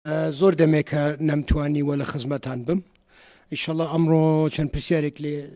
زۆر دەمێکە نەمتوانی وە لە خزمەتان بم ئینشەڵڵا ئەمڕۆ چەند پرسیارێک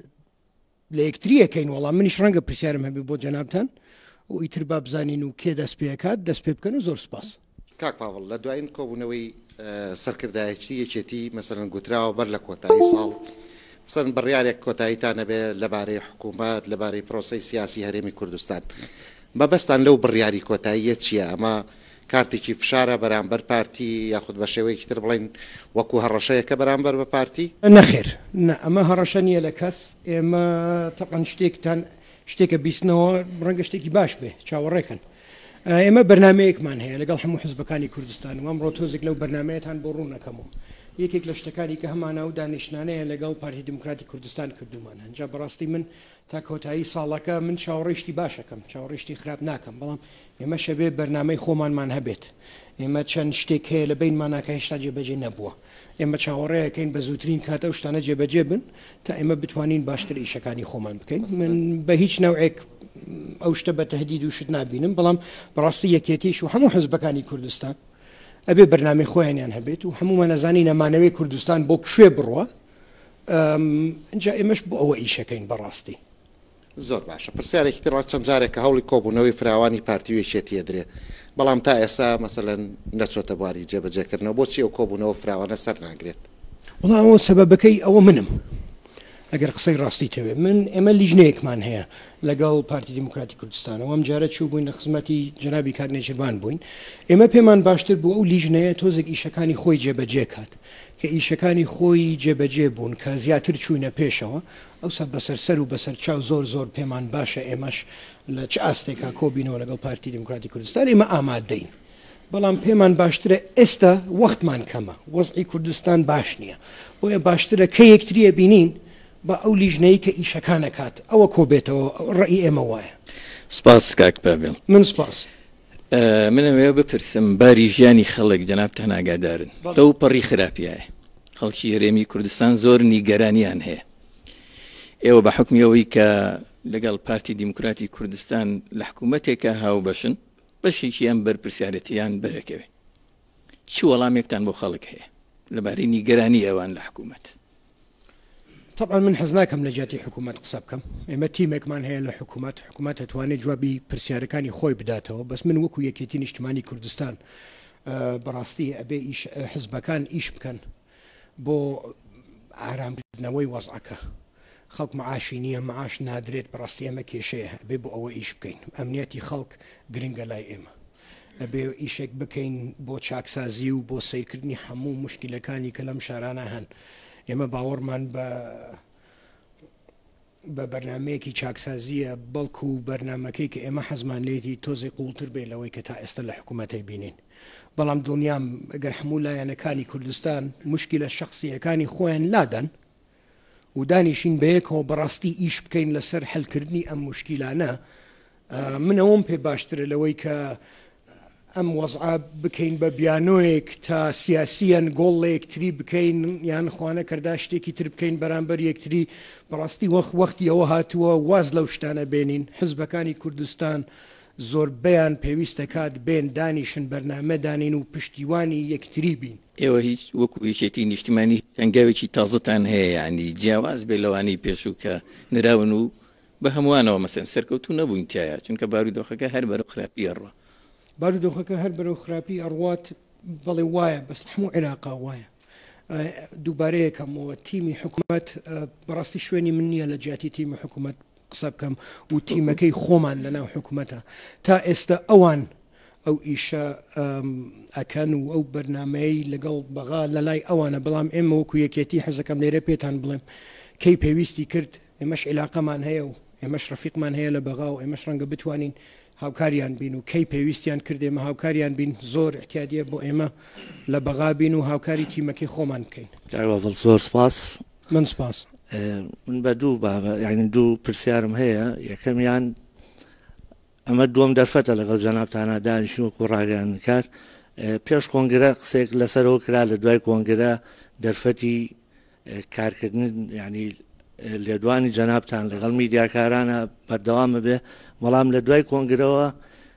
لە یەکتریەکەین وەڵام منیش ڕەنگە پرسیارم هەبێ بۆ جەنابتان و ئیتر با بزانین و کێ دەست پێکات دەست پێ بکەن و زۆر سپاس. کاک پاوڵ لە دوایین کۆبوونەوەی سەرکردایەتی یەکێتی مەسەرەن گوتراوە بەر لە کۆتایی ساڵ مەسەرەن بڕیارێک کۆتاییتانە بێ لەبارەی حکوومەت لەبارەی پرۆسەی سیاسی هەرێمی کوردستان مەبەستان لەو بڕیاری کۆتاییە چییە؟ ئەمە کارتێکی فشارە بەرامبەر پارتی یاخود بە شێوەیەکی تر بڵین وەکو هەڕەشەیەکە بەرامبەر بە پارتی؟ نەخێر ئەمە هەڕەشە نییە لە کەس ئێمە تەقەن شتێکە بیستنەوە ڕەنگە شتێکی باش بێ چاوەڕێکن. ئێمە بەرنمەیەکمان هەیە لەگەڵ هەموو حزبەکانی کوردستان و ئەمڕۆ تۆزێک لەو بەرنمەیەتان بۆ ڕوو نەکەمەوە. یەکێک لە شتەکانی کە هەمانە و دانیشتانەیە لەگەڵ پارتی دموکراتی کوردستان کردومان هەنجا بەڕاستی من تا کۆتایی ساڵەکە من چاوەڕێشتی باشەکەم چاوەڕێشتی خراپ ناکەم بەڵام ئێمە شەبێ بەرنمەی خۆمانمان هەبێت ئێمە چەند شتێک هەیە لە بینماناکە هێشتا جێبەجێ نەبووە ئێمە چاوەڕێیەکەین بە زووترین کاتە و شتانە جێبەجێ بن تا ئێمە بتوانین باشتر ئیشەکانی خۆمان بکەین. من بە هیچ نەوعێک ئەو شتە بە تەهدید و شت نابینم بەڵام بەڕاستی یەکێتیش و هەموو حزبەکانی کوردستان ئەبێ بەرنامەی خۆیانیان هەبێت و هەموومان نەزانی نەمانەوەی کوردستان بۆ کوێ بڕوە اینجا ئێمەش بۆ ئەوە ئیشەکەین بەڕاستی. زۆر باشە پرسیارێکی تر چەند جارێکە هەوڵی کۆبوونەوەی فراوانی پارتی وێشێتیە درێ بەڵام تا ئێستا مەسەلەن نەچۆتە بواری جێبەجێکردنەوە بۆچی ئەو کۆبوونەوە فراوانە سەر ناگرێت؟ وڵام ئەوە سەبەبەکەی ئەوە منم ئەگەر قسەی ڕاستی تەوێ من ئێمە لیژنەیەکمان هەیە لەگەڵ پارتی دموکراتی کوردستانەوە ئەم جارە چوو بووین لە خزمەتی جەنابی کاکنێژیروان بووین ئێمە پێمان باشتر بوو ئەو لیژنەیە تۆزێک ئیشەکانی خۆی جێبەجێ کات کە ئیشەکانی خۆی جێبەجێ بوون کە زیاتر چوونە پێشەوە ئەوسا بەسەر و بەسەر چاو زۆر پێمان باشە ئێمەش لە چ ئاستێکا کۆبینەوە لەگەڵ پارتی دموکراتی کوردستان ئێمە ئامادەین بەڵام پێمان باشترە ئێستا وەختمان کەمە وەزعی کوردستان باش نییە بۆیە باشترە کە یەکتریە بینین بە ئەو لیژنەی کە ئیشەکانە کات ئەوە کۆبێتەوە ڕێی ئێمە وایە. سپاس کاک پاڤێڵ. من سپاس. منەوێ بپرسم باری ژیانی خەڵک جەنابتان ئاگادارن لەو پەڕی خراپیایە خەڵکی هەرێمی کوردستان زۆر نیگەرانیان هەیە ئێوە بە حکمیەوەی کە لەگەڵ پارتی دیموکراتی کوردستان لە حکوومەتێکە هاوبەشن بەشێکیان بەرپرسیارەتیان بەرەکەوێ چ وەڵامێکتان بۆ خەڵک هەیە لەبارەی نیگەرانی ئەوان لە حکوومەت؟ طبعا من حەز ناکەم لە جیاتی حکوومەت قسە بکەم ئێمە تیمێکمان هەیە لە حکوومەت دەتوانێت جوابی پرسیارەکانی خۆی بداتەوە بەس من وەکو یەکێتی نیشتیمانی کوردستان بەڕاستی ئەبێ حزبەکان ئیش بکەن بۆ ئارامکردنەوەی وەزعەکە خەڵک معاشی نییە معاش نادرێت بەڕاستی ئەمە کێشەیە ئەبێ بۆ ئەوە ئیش بکەین ئەمنیەتی خەڵک گرنگە لای ئێمە ئەبێ ئیشێک بکەین بۆ چاکسازی و بۆ سیرکردنی هەموو مشکلەکانی کە لەم شارانە هەن ئێمە باوەڕمان بە بەرنمەیەکی چاکسازیە بەڵکو و بەرنمەکەی کە ئێمە حەزمان لێتی تۆزی قوڵتر بێ لەوەی کە تا ئێستا لە حکوومەتەی بینین بەڵام دڵنیام ئەگەر هەموو لایەنەکانی کوردستان مشکلە شخصیەکانی خۆیان لادەن و دانیشین بەیەکەوە بەڕاستی ئیش بکەین لەسەر هەلکردنی ئەم مشکلانە من ئەوم پێ باشترە لەوەی کە ئەم وەزعە بکەین بە بیانۆیەک تا سیاسیان گۆڵ لە یەکتری بکەین یان خوانە کەردا شتێکی تر بکەین بەرامبەر یەکتری بەڕاستی وەختی ئەوە هاتووە واز لەو شتانە بێنین حزبەکانی کوردستان زۆربەیان پێویستە کات بێن دانیشن بەرنامە دانین و پشتیوانی یەکتری بین. ئێوە هیچ وەکو یەکێتی نیشتیمانی هەنگاوێکی تازەتان هەیە یعنی جیاواز بێ لەوانەی پێشوو کە نراون و بە هەمووانەوە مەسەن سەرکەوتوو نەبووین تایە چونکە بارودۆخەکە هەر بەرەو خراپی ئەڕوا بارودۆخەکە هەر بەرەو خراپی ئەڕوات بەڵێ وایە بەس هەموو عێراقا وایە دووبارەیەکەمەوە تیمی حکوومەت بەڕاستی شوێنی من نییە لە جیاتی تیمی حکوومەت قسە بکەم و تیمەکەی خۆمان لەناو حکوومەتە تا ئێستا ئەوان ئەو ئیشە ئەکەن و ئەو بەرنمەی لەگەڵ بەغا لە لای ئەوانە بەڵام ئێمە وەکو یەکێتی حەزەکەم لێرە پێتان بڵێم کەی پێویستی کرد ئێمەش عیلاقەمان هەیە و ئێمەش ڕەفیقمان هەیە لە بەغا و ئێمەش ڕەنگە بتوانین هاوکاریان بین و کەی پێویستیان کرد ئێمە هاوکاریان بین زۆر احتیاجیە بۆ ئێمە لە بەغا بین و هاوکاری تیمەکەی خۆمان بکەین. زۆر سپاس. من سپاس. من بە یعنی دوو پرسیارم هەیە یەکەمیان ئەمە دووەم دەرفەتە لەگەڵ جەنابتانە دانیشتن وەکو ڕاگەیان کرد پێش کۆنگرە قسێک لەسەرەوە کرا لە دوای کۆنگرە دەرفەتی کارکردن یعنی لێدوانی جەنابتان لەگەڵ میدیاکارانە بەردەوامە بێ بەڵام لە دوای کۆنگرەوە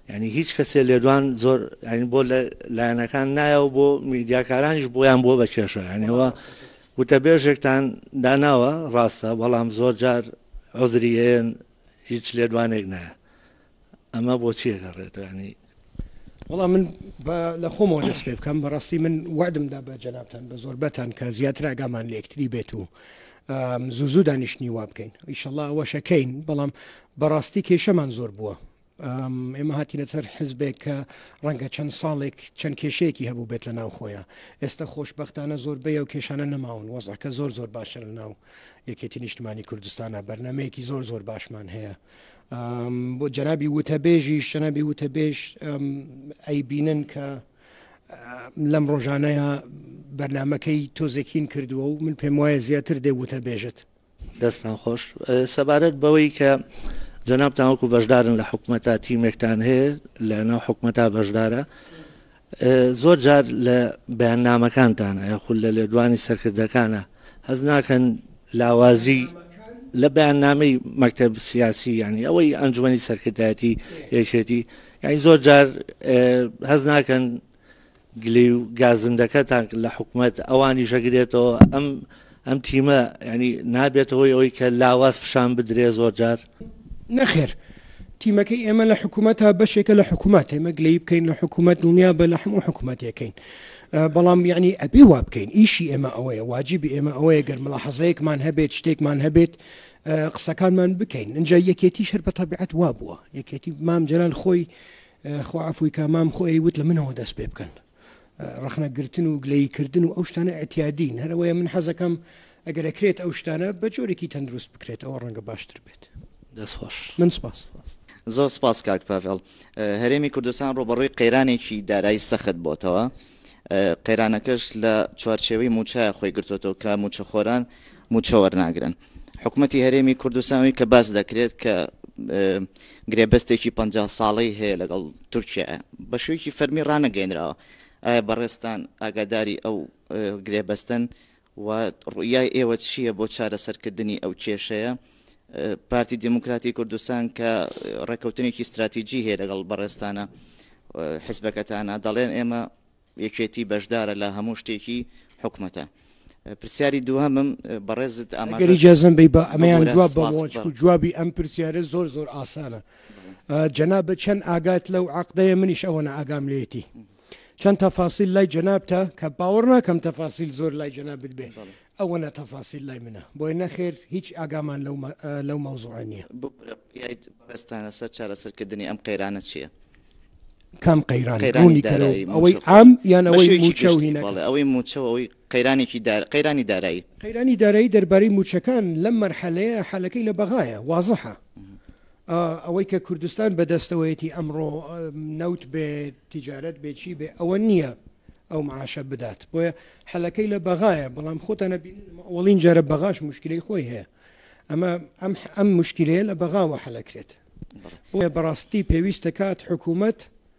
ینی هیچ کەسێ لێدوان زۆر ینی بۆ لایەنەکان نایە و بۆ میدیاکارانیش بۆیان بۆ بە کێشە ینیەوە وتەبێژێکتان داناوە ڕاستە بەڵام زۆر جار عوزری هەیەن هیچ لێدوانێک نایە ئەمە بۆچی ئەگەڕێتە ینی وەڵام من لە خۆمەوە دەست پێ بکەم بەڕاستی من وعدمدا بە جەنابتان بە زۆربەتان کە زیاتر ئاگامان لە یەکتری بێت و زوو دانیشتنی وا بکەین ئیشەڵڵا ئەوەشەکەین بەڵام بەڕاستی کێشەمان زۆر بووە ئێمە هاتیینە سەر حزبێک کە ڕەنگە چەند ساڵێک چەند کێشەیەکی هەبوو بێت لە ناو خۆیان ئێستا خۆشببختانە زۆربەی و کێشانە نەماون وەزعکە زۆر باشە لە ناو یەکێتی نیشتمانی کوردستانە بەرنمەیەکی زۆر باشمان هەیە بۆ جەنابی وتەبێژی شەنەبی وتەبێژ ئەی بینن کە لەم ڕۆژانەیە بەرنمەکەی تۆزێکین کردووە و من پێم وایە زیاتر دێ وتەبێژت دەستان خۆش سەبارەت بەوەی کە جەنابتان وەکو بەشدارن لە حکوومەتە تیمێکتان هەیە لە ناو حکوومەتە بەشدارە زۆر جار لە بەیاننامەکانتانە یاخود لە لێدوانی سەرکردەکانە هەز ناکەن لاوازی لە بەیاننامەی مەکتەب سیاسی ینی ئەوەی ئەنجومەنی سەرکردایەتی یەکێتی یعنی زۆر جار هەز ناکەن گلەی و گازندەکەتان لە حکوومەت ئەوانی ژەگرێتەوە ئەم تیمە ینی نابێتەوەی ئەوەی کە لاواز پیشان بدرێ زۆر جار نەخێر تیمەکەی ئێمە لە حکوومەتە بەشێکە لە حکوومەت ئێمە گلەی بکەین لە حکوومەت دنیا بە لە هەموو حکوومەتەکەین بەڵام یعنی ئەبێ وا بکەین ئیشی ئێمە ئەوەیە واجبی ئێمە ئەوەیە گەرمەڵە حەزەیەکمان هەبێت شتێکمان هەبێت قسەکانمان بکەین اینجا یەکێتی شەر بە تەبیعەت وا بووە یەکێتی مام جەلال خۆی خوعفوی کە مام خۆی وت لە منەوە دەست پێ بکەن ڕخنەگرتن و گلەیکردن و ئەو شتانە ئەتیادین هەرەوەیە من حەزەکەم ئەگەر ئەکرێت ئەو شتانە بە جۆرێکی تەندروست بکرێت ئەوە ڕەنگە باشتر بێت دەستخۆش من سپاس زۆر سپاس کاک پاڤێڵ هەرێمی کوردستان ڕۆبەڕووی قەیرانێکی دارایی سەخت بۆتەوە قەیرانەکەش لە چوارچێوەی موچایە خۆی گرتوتەوە کە موچەخۆران موچە وەرناگرن حکوومەتی هەرێمی کوردستانی کە باس دەکرێت کە گرێبەستێکی 50 ساڵەی هەیە لەگەڵ تورکیا بە شوێکی فەرمی ڕانەگەێنراوە ئایا بەڕێستان ئاگاداری ئەو گرێبەستن و ڕوویای ئێوە چییە بۆ چارەسەرکردنی ئەو کێشەیە پارتی دموکراتی کوردستان کە ڕێکەوتنێکی استراتیجی هەیە لەگەڵ بەڕێستانە حزبەکەتانە دەڵێن ئێمە یەکێتی بەشدارە لە هەموو شتێکی حکوومەتە پرسیاری دووهەمم بەڕێزت ئەگەری جازم بی بە ئەمەیان جواب بە جوابی ئەم پرسیارە زۆر ئاسانە جەناب چەند ئاگات لەو عەقدەیە منیش ئەوەنە ئاگام لێتی چەند تەفاسیل لای جەنابتە کە باوەڕ ناکەم تەفاسیل زۆر لای جەنابت بێ ئەوەنە تەفاسیل لای منە بۆی نەخێر هیچ ئاگامان لەو مەوزوعە نییە بەستانە سەر چارەسەرکردنی ئەم قەیرانە چییە کام قەیرانی ئەوەی ئام یان ئەوەی موچە و ئەوەی موچە ئەوەی قەیرانی دارایی دەربارەی موچەکان لەم مەرحەلەیە حەلەکەی لە بەغایە وازەحە ئەوەی کە کوردستان بەدەستەوەیەتی ئەمڕۆ نەوت بێ تیجارەت بێچی بێ ئەوە نییە ئەو معاشە بدات بۆیە حەلەکەی لە بەغایە بەڵام خۆتانە ئەوڵین جارە بەغاش مشکلەی خۆی هەیە ئەم مشکلەیە لە بەغاوە حەلەکرێت بۆیە بەڕاستی پێویستە کات حکوومەت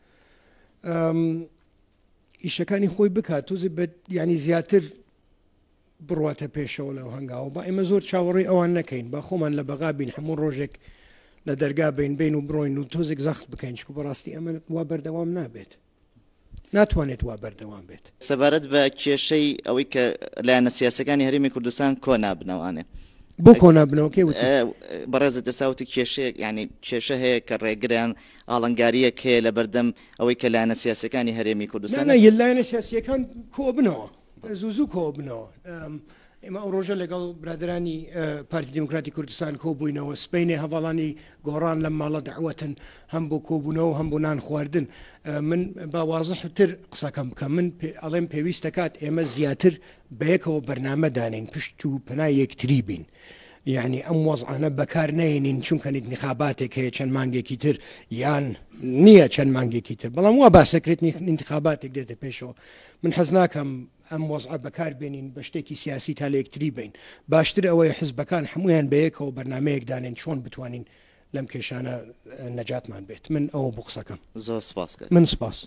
ئیشەکانی خۆی بکات توزی بە ینی زیاتر بڕواتە پێشەوە لەو هەنگاوە با ئێمە زۆر چاوەڕێی ئەوان نەکەین با خۆمان لە بەغا بین هەموو ڕۆژێک لە دەرگا بین و بڕۆین و تۆزێک زەخت بکەین چکو بەڕاستی ئەمە وا بەردەوام نابێت ناتوانێت وا بەردەوام بێت سەبارەت بە کێشەی ئەوەی کە لایەنە سیاسەکانی هەرێمی کوردستان کۆ نابنەوانێ بۆ کۆ نابنەوەکەی بەڕێزت دەساوتی کێشەیە ینی کێشە هەیە کە ڕێگریان ئاڵنگاریەک هەیە لە بەردەم ئەوەی کە لایەنە سیاسەکانی هەرێمی کوردستان لایەنە سیاسیەکان کۆ بنەوە زوو کۆ بنەوە ئێمە ئەو ڕۆژە لەگەڵ برادرانی پارتی دموکراتی کوردستان کۆبووینەوە سپینێ هەواڵانی گۆڕان لە ماڵە دەعوەتن هەم بۆ کۆبوونەوە هەم بۆ نان خواردن من باوازەحتر قسەکەم بکەم من ئەڵێم پێویستە کات ئێمە زیاتر بەیەکەوە بەرنامە دانین پشت و پەنای یەکتری بین یعنی ئەم وەزعانە بەکار نێنین چونکە انتخاباتێک هەیە چەند مانگێکی تر یان نییە چەند مانگێکی تر بەڵام وا باسەکرێت انتخاباتێک دێتە پێشەوە من حەز ناکەم ئەم وەزعە بەکار بێنین بە شتێکی سیاسی تا لە یەکتری بین باشتر ئەوەیە حزبەکان هەمویان بەیەکەوە بەرنمەیەک دانێن چۆن بتوانین لەم کێشانە نەجاتمان بێت من ئەوە بۆ قسەکەم زۆر سپاس من سپاس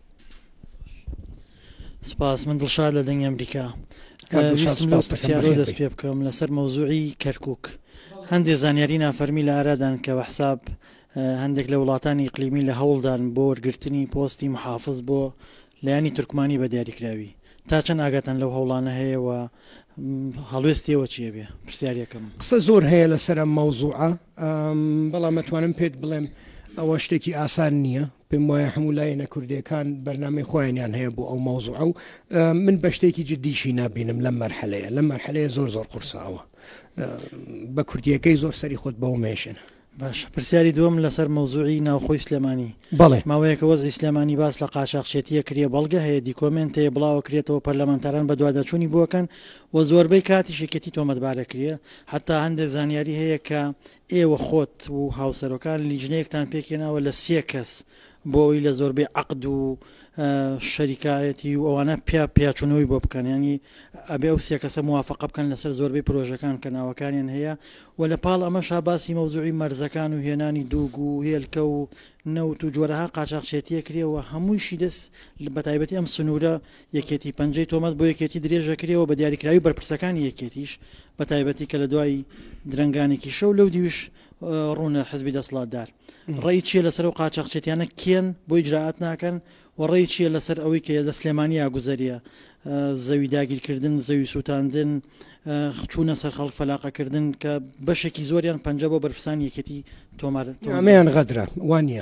من دڵشاد لە دەنگی ئەمریکا پرسیارۆ دەست پێ بکەم لەسەر مەوزوعی کەرکووک هەندێک زانیاری نافەرمی لە ئارادان کە بەحساب هەندێک لە وڵاتانی ئیقلیمی لە هەوڵدان بۆ وەرگرتنی پۆستی محافظ بۆ لایانی تورکمانی بە دیاریکراوی تا چەند ئاگاتان لەو هەوڵانە هەیە و هەڵوێستیەوە چیە بێ پرسیارەکەم قسە زۆر هەیە لەسەر مەوزوعە بەڵام مەتوانم پێت بڵێم ئەوە شتێکی ئاسان نییە پێم وایە هەموو لایەنە کوردیەکان بەرنامەی خۆیانیان هەیە بۆ ئەو مەوزوعە و من بە شتێکی جددیشی نابینم لەم مەرحەلەیە لەم مەرحەلەیە زۆر قورساوە بە کوردیەکەی زۆر سەری خۆت بەو مێشن باش پرسیاری دووەم لەسەر مەوزوعی ناوخۆی سلێمانی بەڵێ ماوەیەکە وەزعی سلێمانی باس لە قاچاقچێتیە کریە بەڵگە هەیە دیکۆمنتەیە بڵاوە کرێتەوە پەرلەمانتاران بە دواداچوونی بووەکەن و زۆربەی کاتی شێکەتی تۆمەتبارە کریە حتا هەندێک زانیاری هەیە کە ئێوە خۆت و هاوسەرۆکان لیژنەیەکتان پێکێناوە لە 3 کەس بۆ ئەوی لە زۆربەی عقد و شەریکایەتی و ئەوانە پیاچوونەوەی بۆ بکەن ینی ئەبێ ئەو 3 کەسە موافقە بکەن لەسەر زۆربەی پرۆژەکان کە ناوەکانیان هەیە و لە پاڵ ئەمەشا باسی مەوزوعی مەرزەکان و هێنانی دووگ و هێلکە و نەوت و جۆرەها قاچاقچێتیە کرێەوە هەموویشی دەست بە تایبەتی ئەم سنوورە یەکێتی پەنجەی تۆمەت بۆ یەکێتی درێژە کرێەوە بە دیاریکراوی بەرپرسەکانی یەکێتیش بە تایبەتی کە لە دوای درنگانێکی شەو لەو دیویش ڕوونە حزبی دەسڵاتدار ڕێی چیە لەسەر و قاچاقچێتیانە کێن بۆ ئیجراعات ناکەن و ڕێی چیە لەسەر ئەوەی کە لە سلێمانی یاگوزەریە زەوی داگیرکردن زەوی سووتاندن چوونە سەر خەڵک فەلاقەکردن کە بەشێکی زۆریان پەنجە بۆ بەرپرسان یەکێتی ئەمەیان غەدرە وانە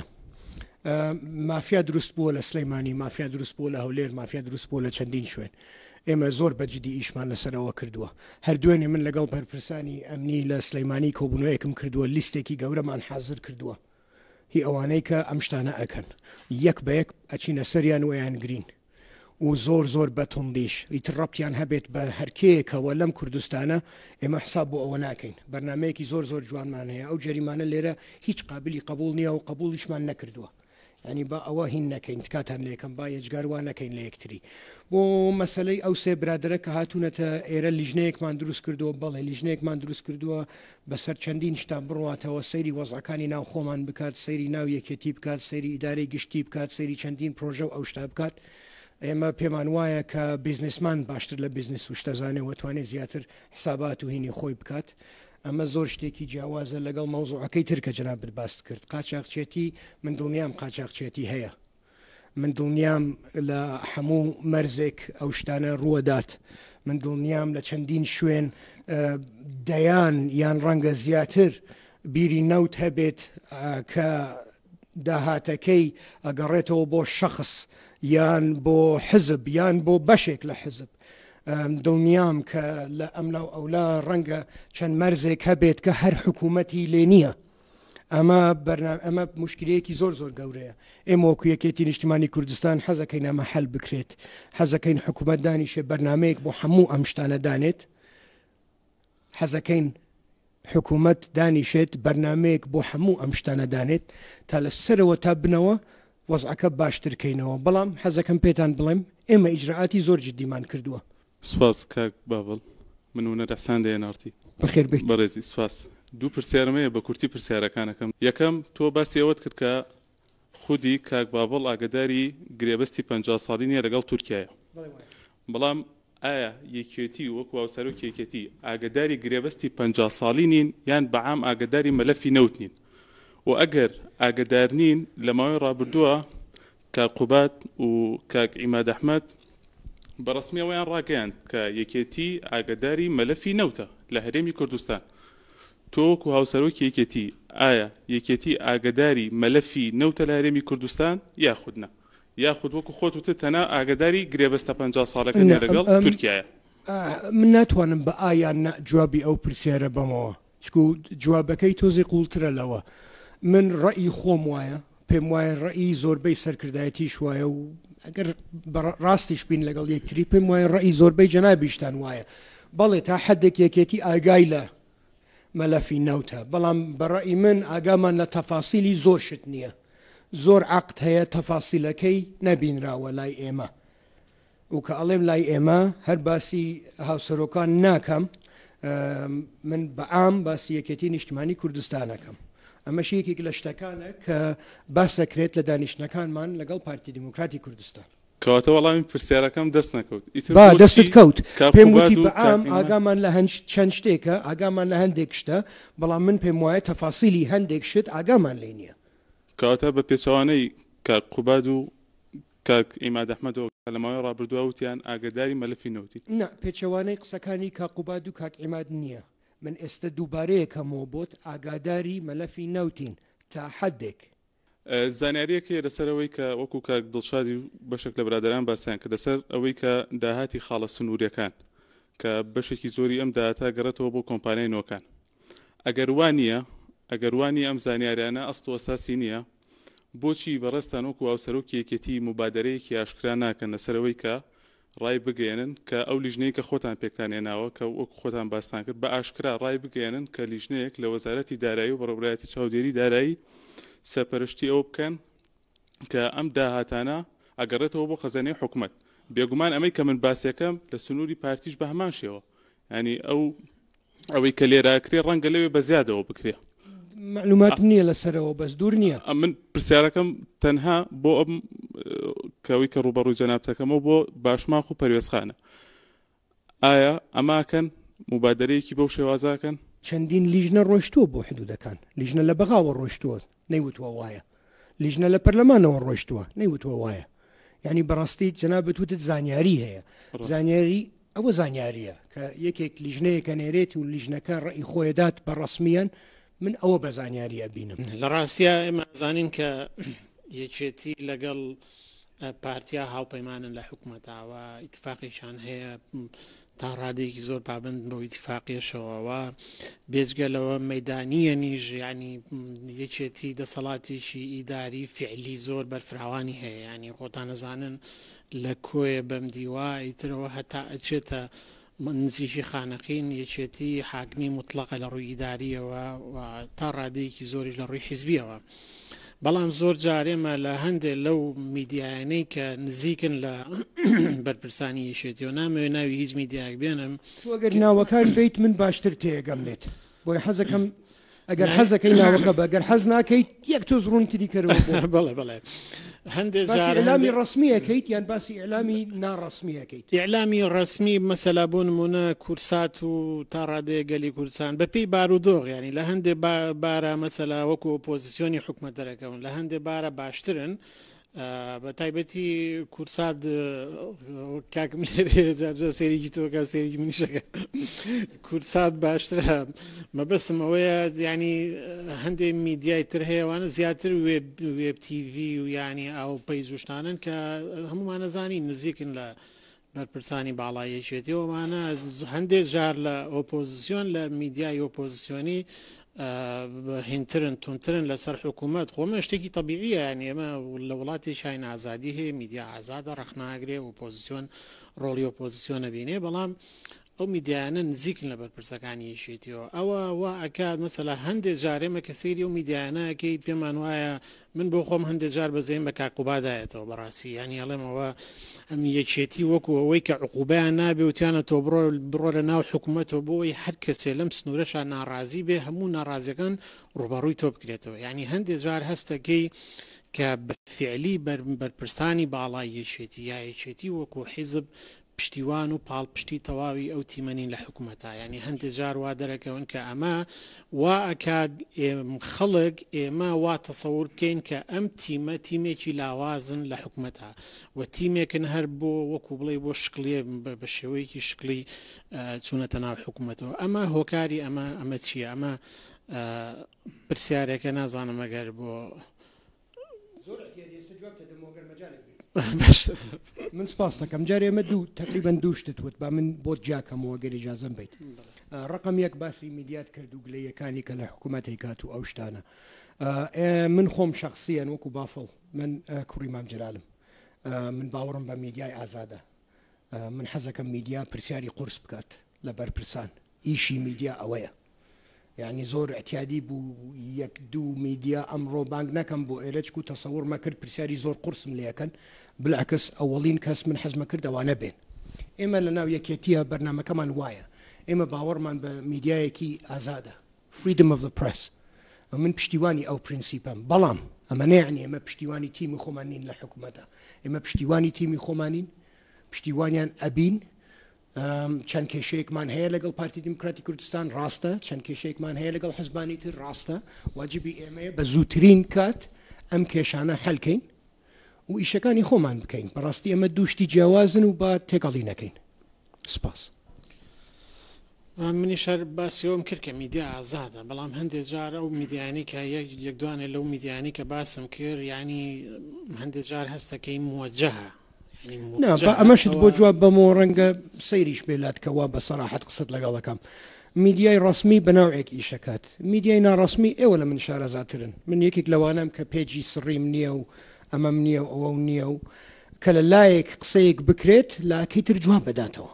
مافیا دروست بووە لە سلەیمانی مافیا دروست بووە لە هەولێر مافیا دروست بووە لە چەندین شوێن ئێمە زۆر بەجددی ئیشمان لەسەرەوە کردووە هەردوێنێ من لەگەڵ بەرپرسانی ئەمنی لە سلەیمانی کۆبوونەوەیەکم کردووە لیستێکی گەورەمان حازر کردووە هی ئەوانەی کە ئەم شتانە ئەکەن یەک بە یەک ئەچینە سەریان ویان گرین و زۆر بەتوندیش ئیتڕەبتیان هەبێت بە هەرکەیەکەوە لەم کوردستانە ئێمە حساب بۆ ئەوە ناکەین بەرنمەیەکی زۆر جوانمان هەیە ئەو جەریمانە لێرە هیچ قابلی قبول نییە و قبولیشمان نەکردووە ینی با ئەوە هین نەکەین تکاتان لێکم با یەجگاروان نەکەین لە یەکتری بۆ مەسلەی ئەو سێ برادرە کە هاتوونەتە ئێرە لیژنەیەکمان دروست کردووە بەڵێ لیژنەیەکمان دروست کردووە بەسەر چەندین شتان بڕاتەوە سەیری وەزعەکانی ناو خۆمان بکات سەیری ناو یەکێتی بکات سەیری ئیدارەی گشتی بکات سەیری چەندین پرۆژە و ئەو شتا بکات ئێمە پێمان وایە کە بیزنسمان باشتر لە بیزنس و شتەزانێ وەتوانێت زیاتر حسابات و هینی خۆی بکات ئەمە زۆر شتێکی جیاوازە لەگەڵ مەوزوعەکەی ترکە جنابت باست کرد قاچاقچێتی من دڵنیام قاچاقچێتی هەیە من دڵنیام لە هەموو مەرزێک ئەو شتانە ڕووەدات من دڵنیام لە چەندین شوێن دەیان یان ڕەنگە زیاتر بیری نەوت هەبێت کە داهاتەکەی ئەگەڕێتەوە بۆ شەخص یان بۆ حزب یان بۆ بەشێک لە حزب دڵنیام کە لە ئەملاو ئەولا ڕەنگە چەند مەرزێک هەبێت کە هەر حکوومەتی لێ نییە ئەمە مشکلەیەکی زۆر گەورەیە ئێمە وەکو یەکێتی نیشتیمانی کوردستان حەزەکەین ئەمە هەل بکرێت حەزەکەین حکوومەت دانیشێ بەرنمەیەک بۆ هەموو ئەم شتانە دانێت حەزەکەین حکوومەت دانیشێت بەرنمەیەک بۆ هەموو ئەم شتانە دانێت تا لە سەرەوە تا بنەوە وەزعەکە باشترکەینەوە بەڵام حەزەکەم پێتان بڵێم ئێمە ئیجراعاتی زۆر جددیمان کردووە سپاس کاک بابڵ من وەنە دەحسان دێنارتی بەخێر بێت بەڕێزی سپاس دوو پرسیارمەیە بە کورتی پرسیارەکانەکەم یەکەم تۆ باسی ئەوەت کرد کە خودی کاک بابڵ ئاگداری گرێبەستی 50 ساڵی نیە لەگەڵ تورکایە بەڵام ئایا یەکێتی وەکو هاوسەرۆک یەکێتی ئاگداری گرێبەستی 50 ساڵی نین یان بەعام ئاگداری مەلەفی نەوت نین و ئەگەر ئاگدار نین لە ماوەی ڕابردووە کاک قوبات و کاک عیماد ئەحمەد بەڕسمی ئەویان ڕاگەیاند کە یەکێتی ئاگداری مەلەفی نەوتە لە هەرێمی کوردستان تۆ وەکو هاوسەرۆکی یەکێتی ئایا یەکێتی ئاگداری مەلەفی نەوتە لە هەرێمی کوردستان یاخودنا یاخود وەکو خۆت وتە تەنها ئاگداری گرێبەستە 50 ساڵەکە لەگەڵ تورکایە من ناتوانم بە ئایان جوابی ئەو پرسیارە بەمەوە چکو جوابەکەی تۆزی قوڵترە لەوە من ڕەئی خۆم وایە پێم وایە ڕەئی زۆربەی سەرکردایەتیش وایە و ئەگەر ڕاستیش بین لەگەڵ یەکتری پێم وایە ڕەئی زۆربەی جەنابیشتان وایە بەڵێ تا حدێک یەکێتی ئاگای لە مەلەفی نەوتە بەڵام بەڕەئی من ئاگامان لە تەفاسیلی زۆر شت نییە زۆر عقد هەیە تەفاسیلەکەی نەبینراوە لای ئێمە و کە ئەڵێم لای ئێمە هەر باسی هاوسەرۆکان ناکەم من بەعام باسی یەکێتی نیشتیمانی کوردستانەکەم ئەمەش یەکێک لە شتەکانە کە باسەکرێت لە دانیشتەکانمان لەگەڵ پارتی دموکراتی کوردستان کەواتە وەڵامی پرسیارەکەم دەست نەکەوت دەستت کەوت پێم وتی بەعام ئاگامان لە چەند شتێکە ئاگامان لە هەندێک شتە بەڵام من پێم وایە تەفاسیلی هەندێک شت ئاگامان لێ نییە کەواتە بە پێچەوانەی کاک قوباد و کاک ئیماد ئەحمەدەوە کە لە ماوەی ڕابردووە وتیان ئاگداری مەلەفی نەوتی نا پێچەوانەی قسەکانی کاقوباد و کاک عیماد نییە من ئێستا دووبارەیەکەمەوە بۆت ئاگاداری مەلەفی نەوتین تا حدێک زانیاریەکە لەسەر ئەوەی کە وەکو کاک دڵشادی بەشێک لە برادران باسییان کە لەسەر ئەوەی کە داهاتی خاڵە سنووریەکان کە بەشێکی زۆری ئەم داهاتە گەڕێتەوە بۆ کۆمپانیای نۆکان ئەگەر وانە ئەم زانیاریانە ئەست و ئەساسی نییە بۆچی بەڕێستان وەکو ئاوسەرۆکی یەکێتی مبادرەیەکی ئاشکرا ناکەن لەسەرەوەی کە ڕای بگەێنن کە ئەو لیژنەیە کە خۆتان پێکتانێناوە کە وەکو خۆتان باستان کرد بە ئاشکرا ڕای بگەێنن کە لیژنەیەک لە وەزارەتی دارایی و بەڕێوەبرایەتی چاودێری دارایی سەرپەرشتی ئەو بکەن کە ئەم داهاتانە ئەگەڕێتەوە بۆ خەزانەی حکوومەت بێگومان ئەمەی کە من باسیەکەم لە سنووری پارتیش بە هەمان شێوە ینی ئەوەی کە لێراکرێ ڕەنگە لەوێ بە زیادەوە بکرێ معلومات نییە لەسەرەوە بەس دوور نییە من پرسیارەکەم تەنها بۆ ئەم کەوەی کە ڕوبەڕووی جەنابتەکەمەوە بۆ باشماخ و پەروێزخانە ئایا ئەماکەن مبادرەیەکی بەو شێوازاکەن چەندین لیژنە ڕۆیشتووە بۆ حدودەکان لیژنە لە بەغاوە ڕۆیشتووە نەیوتوە وایە لیژنە لە پەرلەمانەوە ڕۆیشتووە نەیوتوە وایە یعنی بەڕاستی جەنابەت وتت زانیاری هەیە زانیاری ئەوە زانیاریە کە یەکێک لیژنەیەکە نێرێتی و لیژنەکە ڕئی خۆیدات بە ڕسمیان من ئەوە بە زانیاریە بینم لە ڕاستیە ئێمە زانین کە یەکێتی لەگەڵ پارتیا هاوپەیمانن لە حکوومەتاوە ئیتفاقیشان هەیە تا ڕادێکی زۆر پابند بۆ ئیتفاقیەشەوەوە بێجگەلەوە مەدانیە نیژ ینی یەکێتی دەسەڵاتێکی ئیداری فعلی زۆر بەرفراوانی هەیە ینی خۆتان نەزانن لە کۆیە بەم دیوە ئیترەوە هەتا ئەچێتە نزیکی خانەقین یەکێتی حاکمی مطلقە لە ڕووی ئیداریەوە تا ڕادەیەکی زۆریش لە ڕووی حیزبیەوە بەڵام زۆر جارێمە لە هەندێک لەو میدیایانەی کە نزیکن لە بەرپرسانی یەکێتیەوە نامەوێت ناوی هیچ میدیاک بێنم ئەگەر ناوەکان بیت من باشتر تێگەمێت بۆی حەزەکەم ئەگەر حەزەکەی ناوەکە بەگەر حەز ناکەیت یەک تۆ زڕونتری کەرەوە بەڵێ بەڵێ هەندێک ئیعلامی ڕسمیەکەیت یان باسی ئیعلامی ناڕسمیەکەیت ئیعلامی ڕسمی مەسەلا بۆ نمونە کورسات و تا ڕادەیە گەلی کوردستان بەپێی بارودۆغ ینی لە هەندێک بارە مەسەلا وەکو ئۆپۆزیسیۆنی حکومەت دەرەکەون لە هەندێک بارە باشترن بە تایبەتی کورسات کاکم لێرە سێریکی تۆکە سێریکی منیشەکە کورسات باشترە مەبەستم ئەوەیە ینی هەندێک میدیای تر هەیەوانە زیاتر وێب تیڤ و ینی ئەو پەیجوشتانن کە هەمومان نەزانی نزیکن لە بەرپرسانی باڵایەکێتیەوەمانە هەندێک جار لە ئۆپۆزیسیۆن لە میدیای ئۆپۆزیسیۆنی هینترن تونترن لەسەر حکوومەت خۆمە شتێکی طبیعیە ینی ئێمە لە وڵاتی شاین ئازادی هەیە میدیا ئازادە ڕخناگرێ ئۆپۆزیسیۆن ڕۆڵی ئۆپۆزیسیۆنە بینێ بەڵام ئەو میدیانە نزیکن لە بەرپرسەکانی یەکێتیەوە ئەوە وا ئەکات مەسەلا هەندێک جارێمە کە سەیری و میدیانەکەی پێمان وایە من بۆ خۆم هەندێک جار بەزێن بە کاقوبادایەتەوە بەڕاستی ینی ئەڵێمەوە ئەم یەکێتی وەکو ئەوەی کە عقوبیان نابێ وتیانە تۆ بڕۆ لە ناو حکوومەتەوە بۆی هەر کەسێ لەم سنوورەشان ناڕازی بێ هەموو ناڕازیەکان ڕوبەڕووی تۆ بکرێتەوە ینی هەندێک جار هەستەکەی کە بەفعلی بەرپرسانی باڵای یەکێتی یا یەکێتی وەکو حیزب پشتیوان و پاڵپشتی تەواوی ئەو تیمەنین لە حکوومەتە ینی هەندێک جار وا دەرەکەون کە ئەمە وا ئەکات خەڵک ئێمە وا تەسەور بکەین کە ئەم تیمە تیمێکی لاوازن لە حکوومەتە و تیمێکن هەر بۆ وەکو بڵێ بۆ شکلێ بە شێوەیەکی شکلی چوونەتە ناو حکوومەتەوە ئەمە هۆکاری ئەمە چییە ئەمە پرسیارێکە نازانم ئەگەر بۆ من سپاس دەکەم جارێ ئێمە تقریبان دووشتت وت با من بۆ جاکەمەوە گەر ئیجازەم بیت ڕقم یەک باسی میدیات کرد و گلەیەکانی کە لە حکوومەتی کات و ئەو شتانە من خۆم شخصیان وەکو بافڵ من کوڕی مام جلالم من باوەڕم بە میدیای ئازادە من حەزەکەم میدیا پرسیاری قورس بکات لە بەرپرسان ئیشی میدیا ئەوەیە یعنی زۆر احتیادی بوو یەک دوو میدیا ئەمڕۆ بانگ نەکەم بۆ ئێرەچک و تەسەور مەکرد پرسیاری زۆر قورسم لێەکەن بلعکس ئەوەڵین کەس من حەزمە کرد ئەوانە بێن ئێمە لە ناو یەکێتیە بەرنامەکەمان وایە ئێمە باوەڕمان بە میدیایەکی ئازادە freedom of the press من پشتیوانی ئەو پرینسیپم بەڵام ئەمە نەیعنی ئێمە پشتیوانی تیمی خۆمانین لە حکوومەتە ئێمە پشتیوانی تیمی خۆمانین پشتیوانیان ئەبین چەند کێشەیەکمان هەیە لەگەڵ پارتی دیموکراتی کوردستان ڕاستە چەند کێشەیەکمان هەیە لەگەڵ حزبانی تر ڕاستە واجبی ئێمەیە بە زووترین کات ئەم کێشانە حەلکەین و ئیشەکانی خۆمان بکەین بەڕاستی ئەمە دووشتی جیاوازن و با تێکەڵی نەکەین. سپاس. منی شار باسیەوەم کرد کە میدیا ئازادە بەڵام هەندێک جار ئەو میدیانی کە یەک دوانێ لەو میدیانی کە باسم کرد ینی هەندێک جار هەستەکەی موجهە ئەمەشت بۆ جواب بەمەوە ڕەنگە سەیریش بێلاتکەوا بە سەراحەت قسەت لەگەڵەکەم. میدیای ڕسمی بەناوێک ئیشەکات میدیای ناڕسمی ئێوە لە من شارەزاترن من یەکێک لەوانم کە پێجی سڕیم نییە و ئەمەم نییە و ئەوە نییە و کە لە لایەک قسەیەک بکرێت لاکەی تر جواب بەداتەوە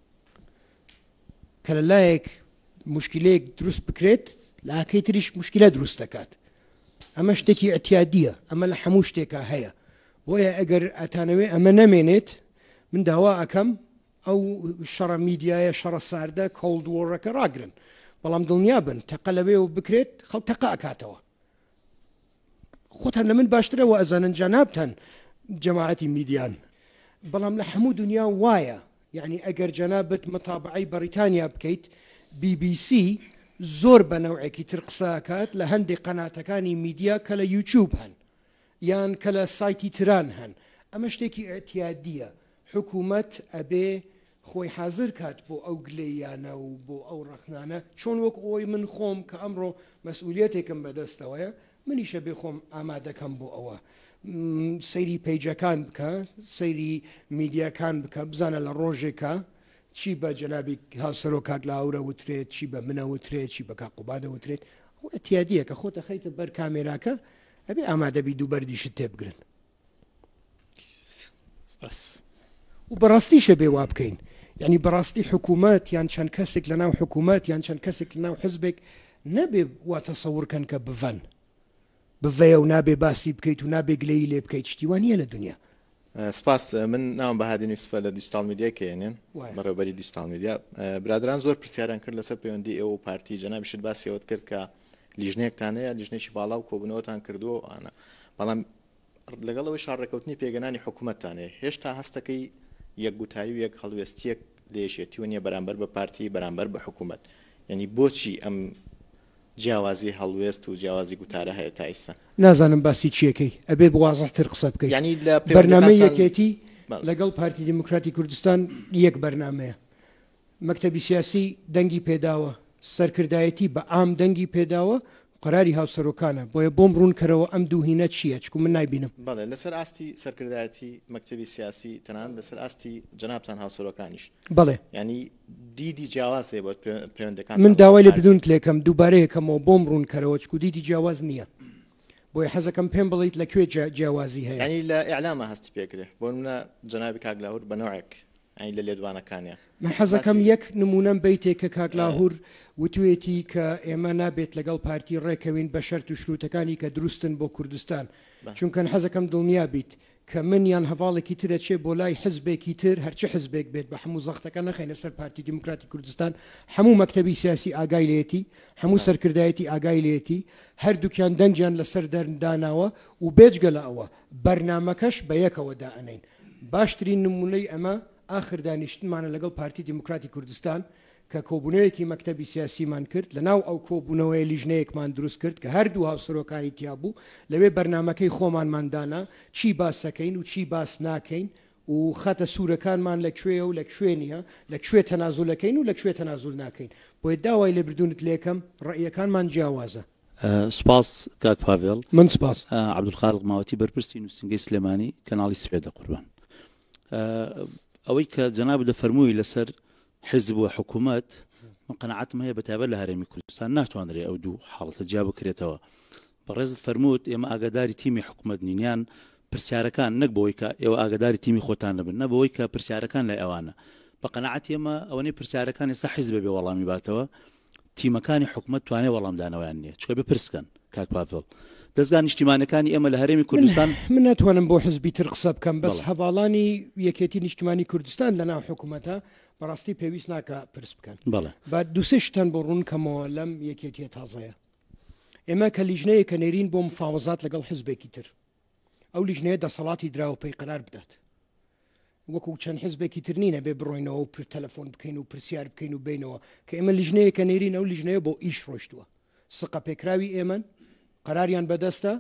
کە لە لایەک مشکلەیەک دروست بکرێت لاکەی تریش مشکلە دروست دەکات ئەمە شتێکی ئەتیادیە ئەمە لە هەموو شتێکە هەیە بۆیە ئەگەر ئەتانەوێ ئەمە نەمێنێت من داوا ئەەکەم ئەو شەڕە میدیایە شەڕە ساردە کۆڵدوۆڕەکە ڕاگرن بەڵام دڵنیا بن تەقە لەوێ و بکرێت خەڵک تەقە ئەکاتەوە خۆتان لە من باشترەوە ئەزانن جەنابتان جەماعەتی میدیان بەڵام لە هەموو دنیا وایە یعنی ئەگەر جەنابەت مەتابعەی بەریتانیا بکەیت BBC زۆر بە نەوعێکی تر قسەکات لە هەندێک قەناتەکانی میدیا کە لە یوتیوب هەن یان کە لە سایتی تران هەن ئەمە شتێکی ئەتیادیە حکوومەت ئەبێ خۆی حازر کات بۆ ئەو گلەیانە و بۆ ئەو ڕەخنانە چۆن وەک ئەوی من خۆم کە ئەمڕۆ مەسئولیەتێکم بەدەستەوەیە منیشە بێ خۆم ئامادەکەم بۆ ئەوە سەیری پیجەکان بکە سەیری میدیاکان بکە بزانە لە ڕۆژێکە چی بە جەنابی هاوسەرۆ کاک لاورە وترێت چی بە منە وترێت چی بە کاقوبادە وترێت ئەتیادیە کە خۆتە خەیتە بەر کامێراکە ئەبێ ئامادەبی دوو بەردیشت تێبگرن و بەڕاستیشە بێ وا بکەین یعنی بەڕاستی حکوومەت یان چەند کەسێک لە ناو حکوومەت یان چەند کەسێک لە ناو حزبێک نەبێ وا تەسەوڕکەن کە بڤەن بڤەیە و نابێ باسی بکەیت و نابێ گلەی لێ بکەیت شتیوانیە لە دنیا. سپاس من ناوم بەهادی یوسفە لە دیجیتال میدیا کێنێن بەڕێوەبەری دیجیتال میدیا برادران زۆر پرسیاران کرد لەسەر پەیوەندی ئێوە و پارتی جەنابیشت باسیەوەت کرد کە لیژنەیەکتان هەیە لیژنێکی باڵا و کۆبوونەوەتان کردووە ئانە بەڵام لەگەڵەوەی شارڕێکەوتنی پێگەنانی حکوومەتتانێ هێشتا هەستەکەی یەکگوتاری و یەک هەڵوێستیەک لێشێتی نیە بەرامبەر بە پارتی بەرامبەر بە حکوومەت یعنی بۆچی ئەم جیاوازی هەڵوێست و جیاوازی گوتارە هەیە تا ئێستا نازانم باسی چیەکەی ئەبێ بوازەحتر قسە بکەیت ینی لە بەرنامەی یەکێتی لەگەڵ پارتی دیموکراتی کوردستان یەک بەرنامەیە مەکتەبی سیاسی دەنگی پێداوە سەرکردایەتی بە ئام دەنگی پێداوە قەراری هاوسەرۆکانە بۆیە بۆم ڕوونکەرەوە ئەم دووهینە چییە چکو من نایبینم بەڵێ لەسەر ئاستی سەرکردایەتی مەکتەبی سیاسی تەنان لەسەر ئاستی جەنابتان هاوسەرۆکانیش بەڵێ ینی دیدی جیاواز هەیە بۆ پەیوەندەکان من داوای لێ بدونت لێکەم دووبارەیەکەمەوە بۆم ڕوونکەرەوە چکو دیدی جیاواز نییە بۆی حەزەکەم پێم بڵیت لەکوێ جیاوازی هەیە ینی لە ئیعلامە هەستی پێکرێ بۆ منە جەنابی کاگلاهور بەنەوەیەک ئەی لە لێدوانەکانیە من حەزەکەم یەک نمونەم بیتێک کە کاگلاهور وتوێتی کە ئێمە نابێت لەگەڵ پارتی ڕێکەوین بە شەرت و شروتەکانی کە دروستن بۆ کوردستان چونکە حەزەکەم دڵنیا بیت کە من یان هەواڵێکی ترە چێ بۆ لای حزبێکی تر هەرچی حزبێک بێت بە هەموو زەختەکە نەخینە سەر پارتی دیموکراتی کوردستان هەموو مەکتەبی سیاسی ئاگای لێتی هەموو سەرکردایەتی ئاگای لێتی هەردووکیان دەنجیان لەسەر دەرنداناوە و بێجگە لە ئەوە بەرنامەکەش بە یەکەوە دائەنین باشترین نمونەی ئەمە آخر دانیشتنمانە لەگەڵ پارتی دیموکراتی کوردستان کە کۆبوونەوەیەکی مەکتەبی سیاسیمان کرد لەناو ئەو کۆبوونەوەی لیژنەیەکمان دروست کرد کە هەردوو هاوسەرۆکانی تیا بوو لەوێ بەرنمەکەی خۆمانماندانا چی باسەکەین و چی باس ناکەین و خەتە سوورەکانمان لەکوێ و لەکوێ نیە لەکوێ تەنازولەکەین و لەکوێ تەنازول ناکەین بۆیە داوای لێ بردونت لێکەم ڕێیەکانمان جیاوازە. سپاس کاک پاڤێڵ من سپاس عەبدولخالق ماوەتی بەرپرسی نووسنگەی سلێمانی کەناڵی سوێدە قوربان ئەوەی کە جەناب دەفەرمووی لەسەر حزب و حکوومەت من قەنەعەتم هەیە بەتایبەت لە هەرێمی کوردستان ناتوانرێ ئەو دوو حاڵەتە جیا بکرێتەوە بەڕێزت فەرمووت ئێمە ئاگاداری تیمی حکوومەت نینیان پرسیارەکان نەک بەوەی کە ئێوە ئاگاداری تیمی خۆتان نەبن نە بەوەی کە پرسیارەکان لای ئەوانە بە قەنەعەت ئێمە ئەوەنەی پرسیارەکان ئێستا حیزب بێ وەڵامی باتەوە تیمەکانی حکوومەت توانێ وەڵامدانەوەیان نییە چکە بێ پرسکەن کاک پاڤێڵ دەستگا نیشتیمانەکانی ئێمە لە هەرێمی کوردستان من ناتوانم بۆ حزبی تر قسە بکەم بەس هەواڵانی یەکێتی نیشتیمانی کوردستان لە ناو حکوومەتە بەڕاستی پێویست ناکە پرس بکەن با دووسێ شتان بۆ ڕوونکەمەوە لەم یەکێتیە تازەیە ئێمە کە لیژنەیە کە نێرین بۆ مفاوەزات لەگەڵ حزبێکی تر ئەو لیژنەیە دەسەڵاتی دراوە پێی قەرار بدات وەکو چەند حزبێکی تر نینە بێ بڕۆینەوە و تەلەفۆن بکەین و پرسیار بکەین و بینەوە کە ئێمە لیژنەیە کە نێرین ئەو لیژنەیە بۆ ئیش ڕۆشتووە سقە پێکراوی ئێمە قەراریان بەدەستە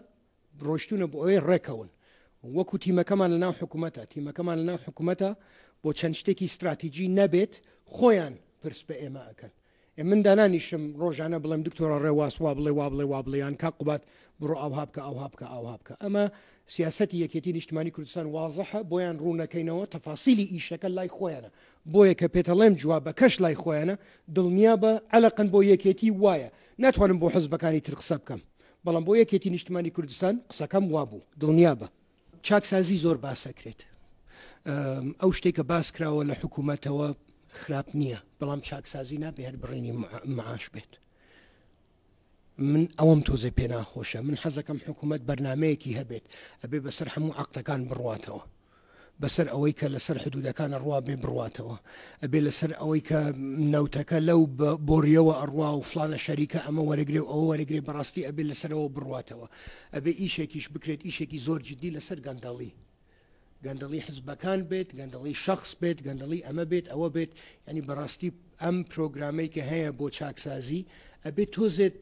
ڕۆشتونە بۆ ئەوەی ڕێکەون وەکو تیمەکەمان لەناو حکوومەتە تیمەکەمان لەناو حکوومەتە بۆ چەند شتێکی استراتیژی نەبێت خۆیان پرس بە ئێمە ئەەکەن من دانانیشم ڕۆژانە بڵێم دکتۆرە ڕێواس وا بڵێ وا بڵێ وا بڵێیان کا قوبات بڕۆ ئەوها بکە ئەوها بکە ئەوها بکە ئەمە سیاسەتی یەکێتی نیشتمانی کوردستان وازەحە بۆیان ڕوونەکەینەوە تەفاسیلی ئیشەکە لای خۆیانە بۆیە کە پێتەڵێم جوابەکەش لای خۆیانە دڵنیا بە عەلەقەن بۆ یەکێتی وایە ناتوانم بۆ حزبەکانی تر قسە بکەم بەڵام بۆ یەکێتی نیشتمانی کوردستان قسەکەم وابوو دڵنیا بە چاکسازی زۆر باسەکرێت ئەو شتێکە باس کراوە لە حکوومەتەوە خراپ نییە بەڵام چاکسازی نابێ هەر بڕینی معاش بێت من ئەوەم تۆزێ پێ ناخۆشە من حەزەکەم حکوومەت بەرنمەیەکی هەبێت ئەبێ بەسەر هەموو عەقدەکان بڕواتەوە بەسەر ئەوەی کە لەسەر حدودەکانە ڕوا بێ بڕواتەوە ئەبێ لەسەر ئەوەی کە نەوتەکە لەو بۆریەوە ئەڕوا و فلانە شەریکە ئەمە وەرەگرێ و ئەوە وەرەگرێ بەڕاستی ئەبێ لەسەرەوە بڕواتەوە ئەبێ ئیشێکیش بکرێت ئیشێکی زۆر جدی لەسەر گەندەڵی حزبەکان بێت گەندەڵی شخص بێت گەندەڵی ئەمە بێت ئەوە بێت ینی بەڕاستی ئەم پرۆگرامەی کە هەیە بۆ چاکسازی ئەبێ تۆزێت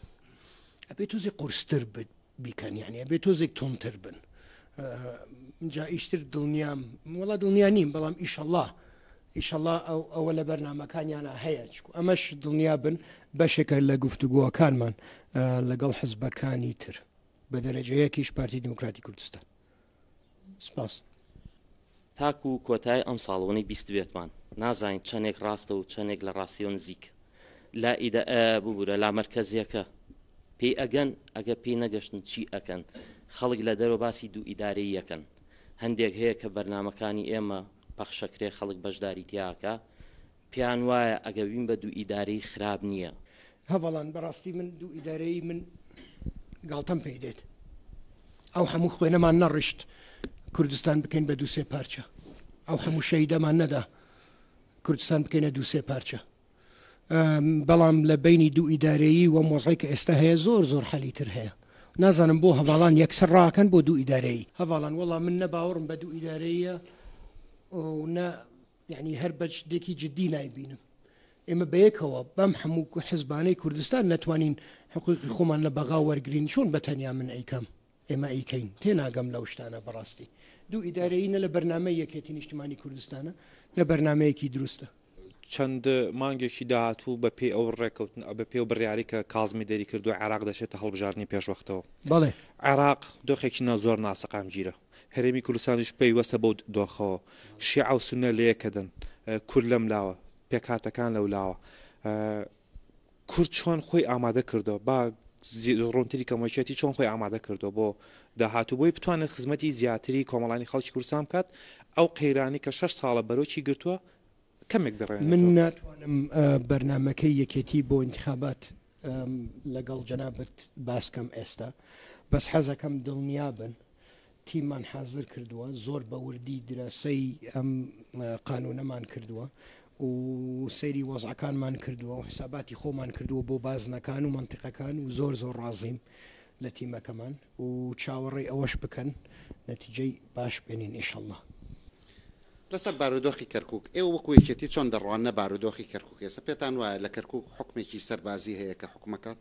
قورستر بیکەن یعنی ئەبێ تۆزێک تۆمتر بن جا ئیشتر دڵنیام وڵا دڵنیا نیم بەڵام ئیشەڵڵا ئەوە لە بەرنامەکانیانە هەیە ئەمەش دڵنیا بن بەشێکە لە گفتوگۆەکانمان لەگەڵ حزبەکانی تر بە دەرەجەیەکیش پارتی دیموکراتی کوردستان سپاس تاکو و کۆتای ئەم ساڵوەی بیست بێتمان نازانین چەندێک ڕاستە و چەندێک لە ڕاستیۆ نزیک لا ئیدە ببوورە لا مەرکەزیەکە پێی ئەگەن ئەگە پێی نەگەشتن چی ئەکەن خەڵک لە دەرەوە باسی دوو ئیدارەی یەکەن هەندێک هەیە کە بەرنمەکانی ئێمە پەخشەکرێ خەڵک بەشداری تیاکە پێیان وایە ئەگەوین بە دوو ئیدارەی خراپ نییە هەڤڵان بەڕاستی من دوو ئیدارەی من گاڵتەم پێی دێت ئەو هەموو خوێنەمان نەڕشت کوردستان بکەین بە دووسێ پارچە ئەو هەموو شەیدەمان نەدا کوردستان بکەینە دووسێ پارچە بەڵام لە بینی دوو ئیدارەیی و مۆزای کە ئێستا هەیە زۆر حەلی تر هەیە نازانم بۆ هەواڵان یەکسەر ڕاکەن بۆ دوو ئیدارەیی هەواڵان وەڵام من نەباوەڕم بە دوو ئیدارەیە یعنی هەر بەشتێکی جددی نایبینم ئێمە بەیەکەوە بەم هەموو حزبانەی کوردستان نەتوانین حقوقی خۆمان لە بەغا وەرگین چۆن بەتەنیا من ئەیکەم ئێمە ئەیکەین تێناگەم لەو شتانە بەڕاستی دوو ئیدارەیی نە لە بەرنامە یەکێتی نیشتمانی کوردستانە لە بەرنمەیەکی دروستە چەند مانگێکی داهاتوو بە پێی ئەو ڕێکەوتن بە پێ و بڕیاری کە کازمی دەری کردو عێراق دەچێتە هەڵبژاردننی پێشوەختەوە بەڵێ عێراق دۆخێکی زۆر ناسەقام گیرە هەرێمی کوردستانیش پێی وەسە بۆ دۆخەوە شیعە و سونە لەیەکەدەن کورد لەم لاوە پێکهاتەکان لەو لاوە کورد چۆن خۆی ئامادە کردەوە با ڕۆنتری کەمەچێتی چۆن خۆی ئامادە کردەوە بۆ داهاتوو بۆی بتوانێت خزمەتی زیاتری کۆمەڵانی خەڵکی کوردستان بکات ئەو قەیرانی کە 6 ساڵە بەرۆکی گرتووە کەمێک بڕێن من ناتوانم بەرنمەکەی یەکێتی بۆ انتخابات لەگەڵ جەنابەت باسکەم ئێستا بەس حەزەکەم دڵنیا بن تیممان حاضر کردووە زۆر بە وردی دراسەی ئەم قانونەمان کردووە و سەیری وەزعەکانمان کردووە و حساباتی خۆمان کردووە بۆ بازنەکان و منتیقەکان و زۆر ڕازیم لە تیمەکەمان و چاوەڕێی ئەوەش بکەن نەتیجەی باش بێنین ئینشەڵڵا لەسەر بارودۆخی کەرکووک ئێوە وەکو یەکێتی چۆن دەڕوانە بارودۆخی کەرکووک ێستا پێتان وایە لە کەرکووک حکمێکی سەربازی هەیە کە حکومەکات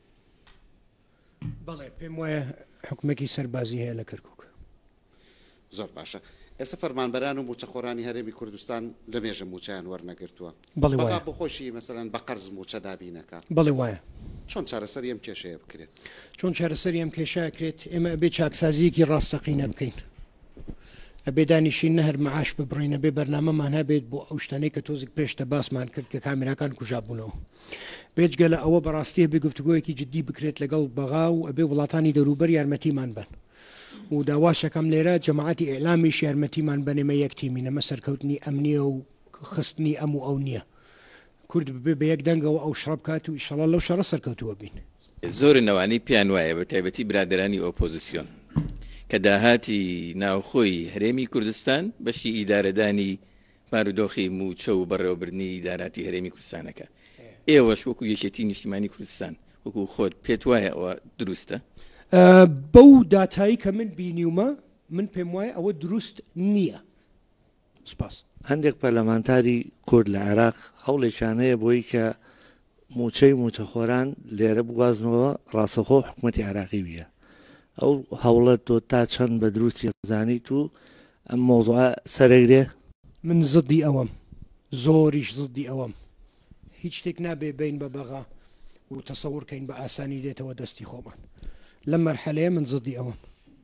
بەڵێ پێم وایە حکومێکی سەربازی هەیە لە کەرکووک زۆر باشە ئێستا فەرمانبەران و موچەخۆرانی هەرێمی کوردستان لە مێژە موچیان وەرنەگرتووە بەڵێ بخۆشی مەسەرەن بە قەرز موچە دابینەکە بەڵێ وایە چۆن چارەسەری ئەم کێشەیە بکرێت چۆن چارەسەری ئەم کێشەیە کرێت ئێمە بێ چاکسازیەکی ڕاستەقینە بکەین ئەبێ دانیشین نە هەر مەعاش ببڕینە بێ بەرنامەمان هەبێت بۆ ئەو شتانەی کە تۆزێک پێشتە باسمان کرد کە کامێراکان کوژابوونەوە بێجگە لە ئەوە بەڕاستیە بێ گفتوگۆیەکی جددی بکرێت لەگەڵ بەغا و ئەبێ وڵاتانی دەوروبەر یارمەتیمان بن و داواشەکەم لێرە جەماعەتی ئێعلامیش یارمەتیمان بنێمە یەکتیمی نەمە سەرکەوتنی ئەمنیە و خستنی ئەم و ئەو نییە کورد ببێ بە یەک دەنگەوە ئەو شڕە بکات و ئیشەڵڵا لەو شەڕە سەرکەوتووە بین زۆر نەوانی پیان وایە بە تایبەتی برادرانی ئۆپۆزیسیۆن کە داهاتی ناوخۆی هەرێمی کوردستان بەشی ئیدارەدانی بارودۆخی موچە و بەڕێوەبردننی ئیداراتی هەرێمی کوردستانەکە ئێوەش وەکو یەکێتی نیشتیمانی کوردستان وەکو خۆت پێت وایە ئەوە دروستە بەو داتایی کە من بینیومە من پێم وایە ئەوە دروست نییە سپاس هەندێک پەرلەمانتاری کورد لە عێراق هەوڵێکیانەیە بۆی کە موچەی موچەخۆران لێرە بگوازنەوە ڕاستەخۆ حکوومەتی عێراقی بیە ئەو هەوڵەت تۆ تا چەند بە دروستی زانیت و ئەم مۆزوع سەرەگرێ من زدی ئەوەم زۆریش زدی ئەوەم هیچ شتێک نابێ بین بە بەغا و تەسەورکەین بە ئاسانی دێتەوە دەستی خۆمان لەم مەرحەلەیە من زدی ئەوەم.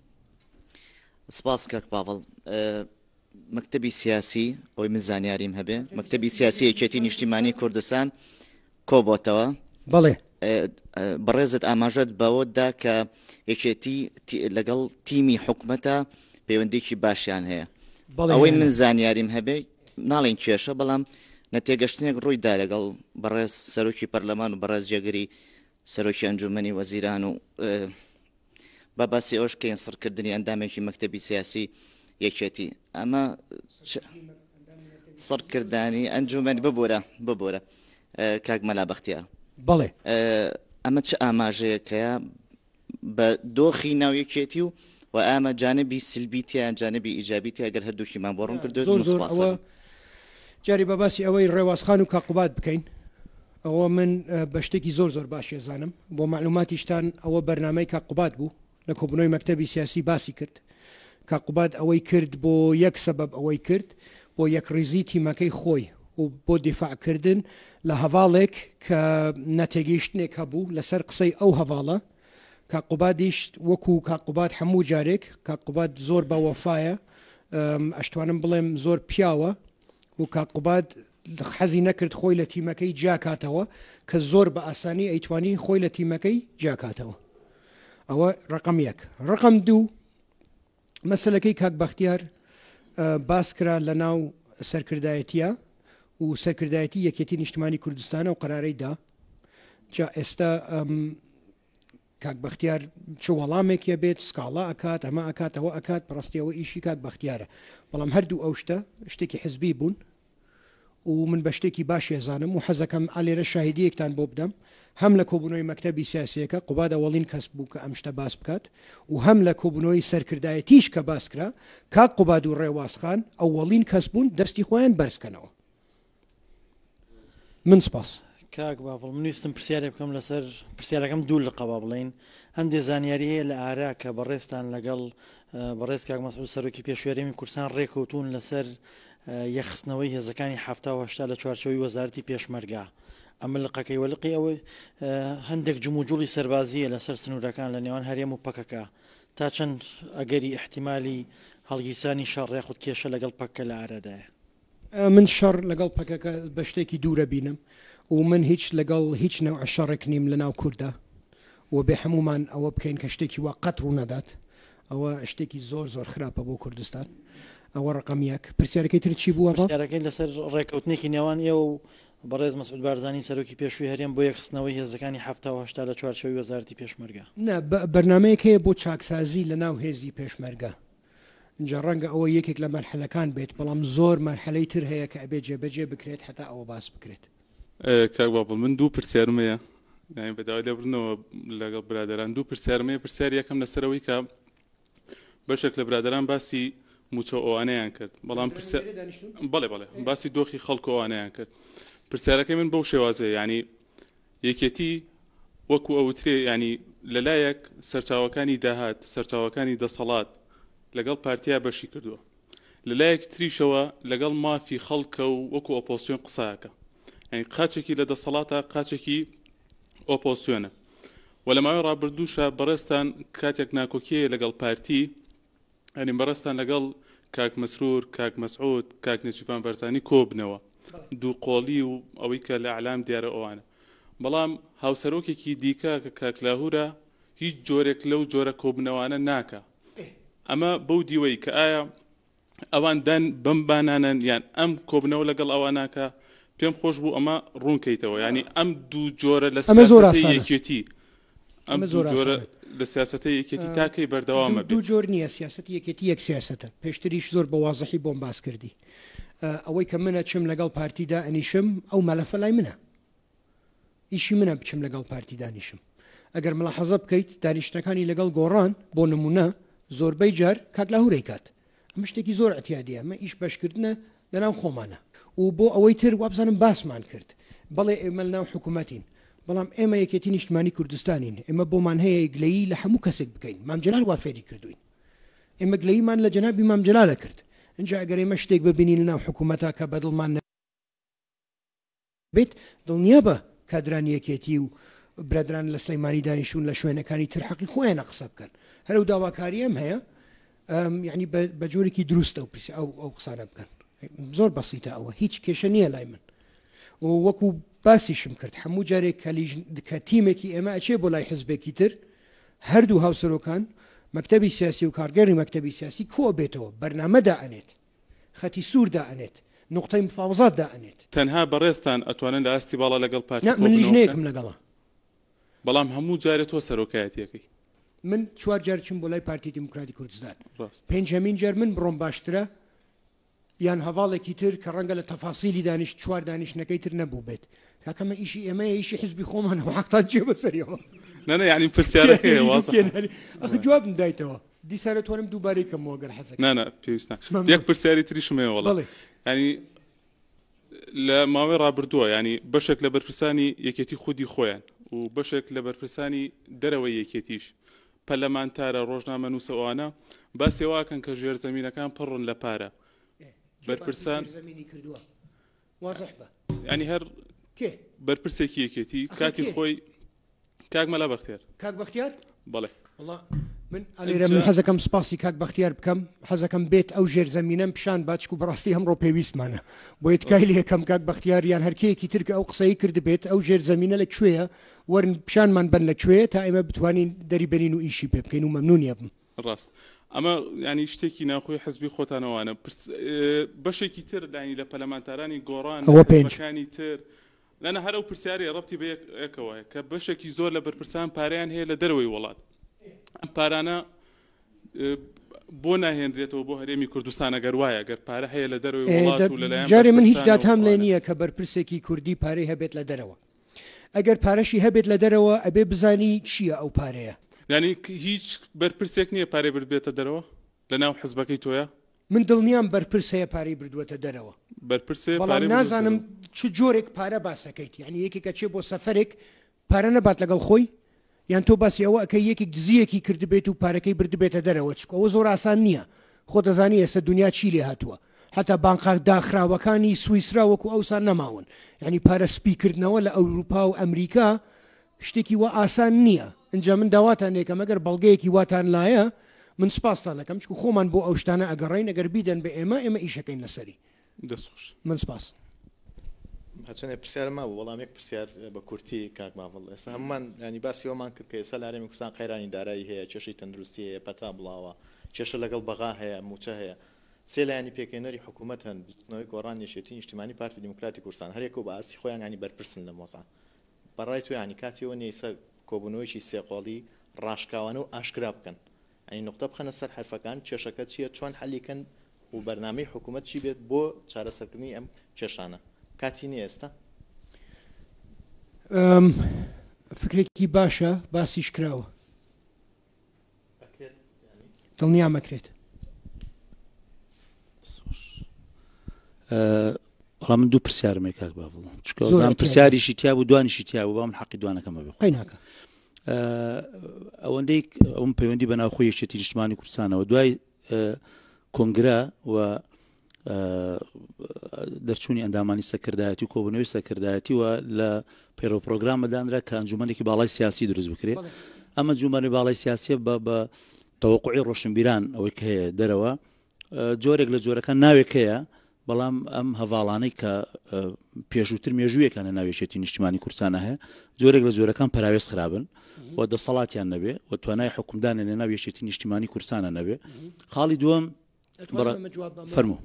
سپاس کاک باوەڵ. مەکتەبی سیاسی ئەوەی من زانیاریم هەبێ مەکتەبی سیاسی یەکێتی نیشتیمانی کوردستان کۆبۆتەوە بەڵێ بەڕێزت ئاماژەت بەوەدا کە یەکێتی لەگەڵ تیمی حکومەتە پەیوەندێکی باشیان هەیە ئەوەی من زانیاریم هەبێ ناڵێن کێشە بەڵام نەتێگەشتنێک ڕوویدا لەگەڵ بەڕێز سەرۆکی پەرلەمان و بەڕێز جێگەری سەرۆکی ئەنجومەنی وەزیران و بە باسی ئەوش کە سەرکردنی ئەندامێکی مەکتەبی سیاسی یەکێتی ئەمە سەرکردانی ئەنجومەنی ببۆرە کاک مەلا بەختیار بەڵێ ئەمە چه ئاماژەیەکەیە بە دۆخی ناو یەکێتی و ئەمە جانبی سلبیتیان جانبی ئیجابیتی ئەگەر هەردووشیمان بۆ ڕوون کردو جاری بە باسی ئەوەی ڕێوازخان و کاقوبات بکەین ئەوە من بە شتێکی زۆر باش ێزانم بۆ معلوماتیشتان ئەوە بەرنامەی کاقوبات بوو لە کۆبنەوەی مەکتەبی سیاسی باسی کرد کاقوبات ئەوەی کرد بۆ یەک سەبەب ئەوەی کرد بۆ یەکڕیزی تیمەکەی خۆی و بۆ دیفاعکردن لە هەواڵێک کە نەتێگەیشتنێک هەبوو لەسەر قسەی ئەو هەواڵە کاقوباتیش وەکو کاقوبات هەموو جارێک کاقوبات زۆر بە وەفایە ئەشتوانم بڵێم زۆر پیاوە و کاقوبات حەزی نەکرد خۆی لە تیمەکەی جاکاتەوە کە زۆر بە ئاسانی ئەیتوانی خۆی لە تیمەکەی جاکاتەوە ئەوە ڕقم یەک ڕقم دوو مەسلەکەی کاک بەختیار باس کرا لە ناو سەرکردایەتیە و سەرکردایەتی یەکێتی نیشتمانی کوردستانە و قەرارەی دا جا ئێستا کاک بەختیار چ وەڵامێکە بێت سکاڵا ئەکات ئەمە ئەکاتەوە ئەکات پڕاستیەوە ئیشی کاک بەختیارە بەڵام هەردوو ئەو شتە شتێکی حزبی بوون و من بە شتێکی باش ێزانم و حەزەکەم ئالێرە شاهدیەکتان بۆ بدەم هەم لە کۆبوونەوەی مەکتەبی سیاسیەکە قوباد ئەوەڵین کەس بوو کە ئەم شتە باس بکات و هەم لە کۆبوونەوەی سەرکردایەتیش کە باسکرا کاک قوباد و ڕێوازخان ئەوەڵین کەس بوون دەستی خۆیان بەرزکەنەوە. من سپاس. کاک باڵ منویستم پرسیارێ بکەم لەسەر پرسیارەکەم دوو لە قەبا بڵین هەندێک زانیاری هەیە لە ئارا کە بەڕێستان لەگەڵ بەڕێز کاک مەسعود سەرۆکی پێشوێرێمی کوردستان ڕێکەوتون لەسەر یەخستنەوەی هێزەکانی هەفتا و هەشتا لە چوارچەوەی وەزارەتی پێشمەرگا ئەمە لقەکەی وەلقی ئەوە هەندێک جموجوڵی سەربازیە لەسەر سنوورەکان لە نێوان هەرێم و پەکەکە تا چەند ئەگەری احتیمالی هەڵگیرسانی شەڕ ڕێخوت کێشە لەگەڵ پەکە لە ئارەدایە. من شەڕ لەگەڵ پەکەکە بە شتێکی دوورە بینم و من هیچ لەگەڵ هیچ نەوع شەڕێک نیم لە ناو کووردا و بێ هەمومان ئەوە بکەین کە شتێکی وا قەت ڕوو نەدات ئەوە شتێکی زۆر خراپە بۆ کوردستان ئەوە ڕقم یەک. پرسیارەکەی تر چی بووە؟ پرسیارەکەی لەسەر ڕێکەوتنێکی نێوان ئێوە و بەڕێز مەسعود بارزانی سەرۆکی پێشووی هەرێم بۆ یەخستنەوەی هێزەکانی هەفتا و هەشتا لە چوارچەوەی وەزارەتی پێشمەرگا. نه بەرنامەیەک هەیە بۆ چاکسازی لە ناو هێزی پێشمەرگا اینجا ڕەنگە ئەوە یەکێک لە مەرحەلەکان بێت بەڵام زۆر مەرحەلەی تر هەیە کە ئەبێ جێبەجێ بکرێت هەتا ئەوە باس بکرێت. کاک باڵ من دوو پرسیارمەیە بەداوای لێبڕنەوە لەگەڵ برادران دوو پرسیارمەیە پرسیار یەکەم لەسەرەوەی کە بەشێک لە برادران باسی موچە ئەوانەیان کرد بەڵام بەڵێ باسی دۆخی خەڵکو ئەوانەیان کرد پرسیارەکەی من بەو شێوازەیە ینی یەکێتی وەکو ئەوترێ ینی لەلایەک سەرچاوەکانی داهات سەرچاوەکانی دەسەڵات لەگەڵ پارتیا بەشی کردووە لەلایەک تریشەوە لەگەڵ مافی خەڵکە و وەکو ئۆپۆسیۆن قساکە ئەین قاچێکی لە دەسەڵاتە قاچێکی ئۆپۆسیۆنە و لە ماوەی ڕابردووشە بەڕێستان کاتێک ناکۆکیەیە لەگەڵ پارتی ئەنی بەڕێستان لەگەڵ کاک مەسرور کاک مەسعود کاک نەجیبان بەرزانی کۆبنەوە دوو قۆڵی و ئەوەی کە لە عەلام دیارە ئەوانە بەڵام هاوسەرۆکێکی دیکە کە کاک لاهورە هیچ جۆرێک لەو جۆرە کۆبنەوانە ناکە ئەمە بەو دیوەی کە ئایا ئەوان دان بمبانانن یان ئەم کۆبنەوە لەگەڵ ئەواناکە پێم خۆش بوو ئەمە ڕوونکەیتەوە ینی ئەم دوو جۆرە لە سیاسەتی یەکێتی ئەم دوو جۆرە لە سیاسەتی یەکێتی تاکەی بەردەوامە دوو جۆر نییە سیاسەتی یەکێتی یەک سیاسەتە پێشتریش زۆر بە وازەحی بۆم باس کردی ئەوەی کە منە چم لەگەڵ پارتیدا ئەنیشم ئەو مەلەفە لای منە ئیشی منە بچم لەگەڵ پارتی دانیشم ئەگەر ملاحەزە بکەیت دانیشتەکانی لەگەڵ گۆڕان بۆ نمونە زۆربەی جار کاک لاهوورەی کات ئەمە شتێکی زۆر ئەتیادیە ئەمە ئیش بەشکردنە لەناو خۆمانە و بۆ ئەوەی تر وابزانم باسمان کرد بەڵێ ئێمە لەناو حکوومەتین بەڵام ئێمە یەکێتی نیشتمانی کوردستانین ئێمە بۆمان هەیە گلەیی لە هەموو کەسێک بکەین مامجلال وا فێری کردوین ئێمە گلەییمان لە جەنابی مامجلالە کرد اینجا ئەگەر ئێمە شتێک ببینین لەناو حکوومەتا کە بەدڵمان بێت دڵنیا بە کادرانی یەکێتی و برادران لە سلەیمانی دانیشتون لە شوێنەکانی تر حەقی خۆیانە قسە بکەن هەرو داواکاری ئەم هەیە یعنی بە جۆرێکی دروستە و پرسی ئەو قسانە بکەن زۆر بەسیتە ئەوە هیچ کێشە نییە لای من وەکو باسیشم کرد هەموو جارێک کە تیمێکی ئێمە ئەچێ بۆ لای حزبێکی تر هەردوو هاوسەرۆکان مەکتەبی سیاسی و کارگەری مەکتەبی سیاسی کۆ بێتەوە بەرنامەدا ئەنێت خەتی سووردا ئەنێت نقطەی مفاوزاتدا ئەنێت تەنها بەڕێستان ئەتوانن لە ئاستی باڵا لەگەڵ پارتی من لیژنەیەکم لەگەڵە بەڵام هەموو جارێ تۆ سەرۆکایەتیەکەی من چوار جار چم بۆ لای پارتی دیموکراتی کوردستان پێنجەمین جار من بڕۆم باشترە یان هەواڵێکی تر کە ڕەنگە لە تەفاسیلی دانیشت چوار دانیشتەکەی تر نەبوو بێت کاکەمە ئیشی ئێمە ئیشی حزبی خۆمان حقتان جێ بەسەریەوە نەنە یعنی پرسیارەکەی ئەخ جواب دایتەوە دیسانە توانم دووبارەی کەمەوە گەر حەزەکەم نانە پێویستە یەک پرسیاری تریشمەیە وەڵێ ینی لە ماوەی ڕابردووە ینی بەشێک لە بەرپرسانی یەکێتی خودی خۆیان و بەشێک لە بەرپرسانی دەرەوەی یەکێتیش پەرلەمانتارە ڕۆژنامە نووسەوانە باسێواکەن کە ژێرزەمینەکان پڕن لە پارە بەرپرسان ینی هەر بەرپرسێکی یەکێتی کاتی خۆی کاک مەلا بەختیار کاک بەختیار بەڵێ من ئەلێرە من حەزەکەم سپاسی کاک بەختیار بکەم حەزەکەم بێت ئەو ژێرزەمینەم پیشان باچک و بەڕاستی هەمڕۆ پێویستمانە بۆ یتکای لە یەکەم کاک بەختیار یان هەرکەیەکی ترکە ئەو قسەی کرد بێت ئەو ژێرزەمینە لەکوێیە وەرن پیشانمان بن لەکوێ تا ئێمە بتوانین دەریبەرین و ئیشی پێ بکەین و مەمنونیە بم ڕاست ئەمە ینی شتێکی ناخۆی حزبی خۆتانەوانە بەشێکی تر دانی لە پەرلەمانتارانی گۆڕان ئەوەکانی تر لەنە هەرو پرسیاری ڕەبتی بە یەکەوە کە بەشێکی زۆر لە بەرپرسان پاریان هەیە لە دەرەوەی وڵات ئەم پارانە بۆ ناهێنرێتەوە بۆ هەرێمی کوردستان ئەگەر وایە گەر پارە هەیە لە دەرەوەی وڵات و لەلایەن جارێ من هیچ داتام لێ نییە کە بەرپرسێکی کوردی پارەی هەبێت لە دەرەوە ئەگەر پارەشی هەبێت لە دەرەوە ئەبێ بزانی چییە ئەو پارەیە ینی هیچ بەرپرسێک نییە پارەی بردبێتە دەرەوە لە ناو حزبەکەی تۆیە من دڵنیام بەرپرس هەیە پارەی بردووەتە دەرەوە بەرپرسێ بەڵام نازانم چ جۆرێک پارە باسەکەیت یعنی یەکێکە چێ بۆ سەفەرێک پارە نەبات لەگەڵ خۆی یان تۆ باسی ئەوە ئەکە یەکێک دزیەکی کردبێت و پارەکەی بردبێتە دەرەوە چکەوە زۆر ئاسان نییە خۆ دەزانی ئێستا دنیا چی لێ هاتووە حتا بانقاک داخراوەکانی سوئیسرا وەکو ئەوسان نەماون ینی پارە سپیکردنەوە لە ئەوروپا و ئەمریکا شتێکی وە ئاسان نییە اینجا من داواتان لێکە مەگەر بەڵگەیەکی واتان لایە من سپاسان دەکەم چکو خۆمان بۆ ئەو شتانە ئەگەڕین ئەگەر بیدەن بە ئێمە ئیشەکەین لەسەری دەسخۆش من سپاس هەچەنێ پرسیار ما وەڵام یەک پرسیار بە کورتی کاک ماڤڵ ئێستا هەمومان ینی باسیەوەمان کرد کە ئێستا لە هەرێمی کوردستان قەیرانی دارایی هەیە کێشەی تەندروستی هەیە پەتا بڵاوە کێشە لەگەڵ بەغا هەیە موچە هەیە سێ لایانی پێکەنەری حکوومەت هەن بنەوەی گۆڕان یەکێتی نیشتیمانی پارتی دیموکراتی کوردستان هەرێک و بە ئاستی خۆیان ینی بەرپرسن لە مۆزان بەڕای تو ینی کاتیەوە نیسە کۆبوونەوەیکی سێقۆڵی ڕاشکاوانە و ئاشکرا بکەن ئەی نقطە بخەنە سەر حرفەکان کێشەکە چییە چۆن حەلیکەن و بەرنامەی حکوومەت چی بێت بۆ چارەسەرکردنی ئەم کێشانە کاتی نیە ئێستا فکرێکی باشە باسیش کراوە دڵنیا مەکرێت بەڵام من دوو پرسیارمێک کاک باڤڵ چکە پرسیاریشی تیا بوو دوانیشی تیا بوو با من حەقی دوانەکەمە بێ قەیناکە ئەوەندەی ئەوم پەیوەندی بە ناوخۆی یەکێتی نیشتیمانی کوردستانەوە دوای کۆنگرا و دەرچوونی ئەندامانی سەکردایەتی و کۆبوونەوەی سەکردایەتی و لە پەیڕۆ پرۆگرامەدانرا کە ئەنجومەنێکی باڵای سیاسی دروست بکرێت ئەمە جومەری باڵای سیاسیە بە تەوەقوعی ڕۆشنبیران ئەوەی کە هەیە دەرەوە جۆرێک لە جۆرەکان ناوێک هەیە بەڵام ئەم هەواڵانەی کە پێشووتر مێژوویەکانە ناوێشێتی نیشتیمانی کوردستانە هەیە جۆرێک لە جۆرەکان پراوێز خراپن و دەسەڵاتیان نەبێ و توانای حکومدانە لە ناوێشێتی نیشتیمانی کوردستانە نەبێ خاڵی دووەم فەرموو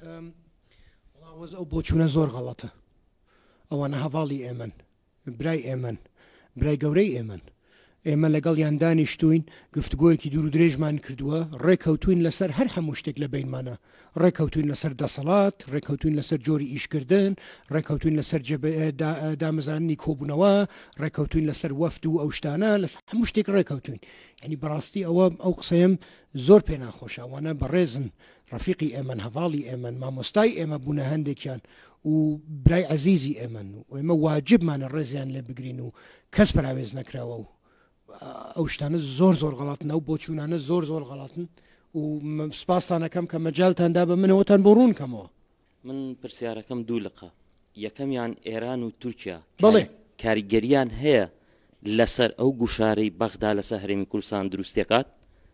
ئەو بۆچوونە زۆر غەڵەتە ئەوانە هەواڵی ئێمن برای ئێمن برای گەورەی ئێمن ئێمە لەگەڵ یان دانیشتوین گفتگۆیەکی دوور و درێژمان کردووە ڕێکەوتوین لەسەر هەر هەموو شتێک لە بینمانە ڕێکەوتوین لەسەر دەسەڵات ڕێکەوتوین لەسەر جۆری ئیشکردن ڕێکەوتوین لەسەر دامەزاننی کۆبوونەوە ڕێکەوتوین لەسەر وەفد و ئەو شتانە لەسەر هەموو شتێک ڕێکەوتوین ینی بەڕاستی ئەو قسەیەم زۆر پێ ناخۆشەوانە بەڕێزن ڕەفیقی ئێمن هەواڵی ئێمن مامۆستای ئێمە بوونە هەندێکیان و برای عزیزی ئێمەن و ئێمە واجبمانە ڕێزیان لێ بگرین و کەس پراوێز نەکراوە و ئەو شتانە زۆر غەڵاتن ئەو بۆچوونانە زۆر غەڵاتن و سپاسانەکەم کە مەجالتاندا بە منەوەتان بۆ ڕوون کەمەوە. من پرسیارەکەم دوو لقە یەکەمیان ئێران و تورکیا بەڵێ کاریگەریان هەیە لەسەر ئەو گوشارەی بەغدا لەسەر هەرێمی کوردستان دروستیەکات.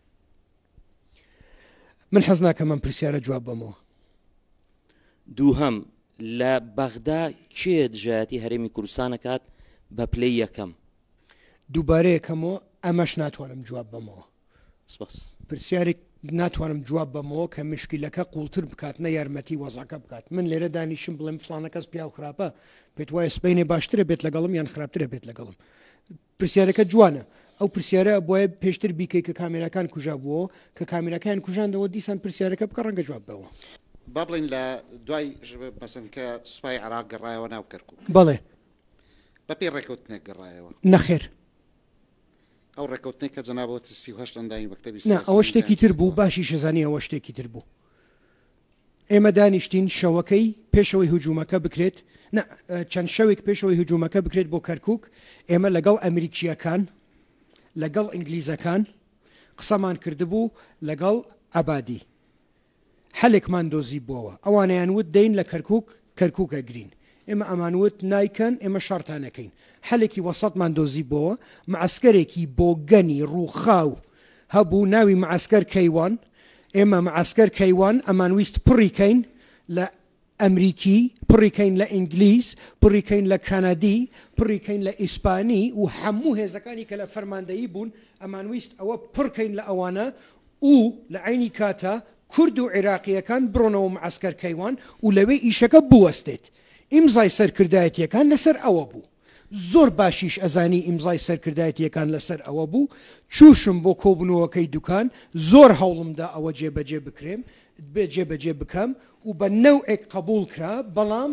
من حەز ناکەم من پرسیارە جواب بەمەوە. دووهەم لە بەغدا کێ دژایەتی هەرێمی کوردستانەکات بە پلەی یەکەم. دووبارەیەکەمەوە ئەمەش ناتوانم جواب بەمەوە. سپاس. پرسیارێک ناتوانم جواب بەمەوە کە مشکلەکە قوڵتر بکات نە یارمەتی وەزاکە بکات. من لێرە دانیشم بڵێم فلانە کەس پیا و خراپە پێت وایە سبەینێ باشترە بێت لەگەڵم یان خراپترە بێت لەگەڵم. پرسیارەکە جوانە. ئەو پرسیارە بۆیە پێشتر بیکەی کە کامێرەکان کوژا بووە کە کامێرەکان کوژاندەوە دیسان پرسیارەکە بکە ڕەنگە جواب بەوە. با بڵین لە دوای بەسنکە سوپای عراق گەڕایەوە ناو کەرکووک. بەڵێ بەپێ ڕێکەوتنێک گەڕایەوە. نەخێر. ئەو ڕێکەوتنێک کە جەنابەوە 38 لەندانی مەکتەبی نا ئەوە شتێکی تر بوو باشی شەزانی ئەوە شتێکی تر بوو. ئێمە دانیشتین شەوەکەی پێشەوەی هجوومەکە بکرێت چەند شەوێک پێشەوەی هجوومەکە بکرێت بۆ کەرکووک ئێمە لەگەڵ ئەمریکیەکان لەگەڵ ئینگلیزەکان قسەمان کردبوو لەگەڵ عەبادی هەلێکمان دۆزی بووەوە ئەوانیان وت دەین لە کەرکووکە گرین ئێمە ئەمانوت نایکەن ئێمە شەڕتانەکەین هەلێکی وەسەطمان دۆزی بووە معسکەرێکی بۆ گەنی ڕووخاو هەبوو ناوی معسکەر کەیوان ئێمە معسکەر کەیوان ئەمان ویست پڕیکەین لە ئەمریکی پڕیکەین لە ئینگلیز پڕیکەین لە کەنەدی پڕیکەین لە ئیسپانی و هەموو هێزەکانی کە لە فەرماندەیی بوون ئەمان ویست ئەوە پڕکەین لە ئەوانە و لە عینی کاتە کورد و عێراقیەکان بڕۆنەوە معسکەر کەیوان و لەوێ ئیشەکە بوەستێت ئیمزای سەرکردایەتیەکان لەسەر ئەوە بوو زۆر باشیش ئەزانی ئیمزای سەرکردایەتیەکان لەسەر ئەوە بوو چوشم بۆ کۆبنەوەکەی دوکان زۆر هەوڵمدا ئەوە جێبەجێ بکرێم جێبەجێ بکەم و بە نەوعێک قبول کرا بەڵام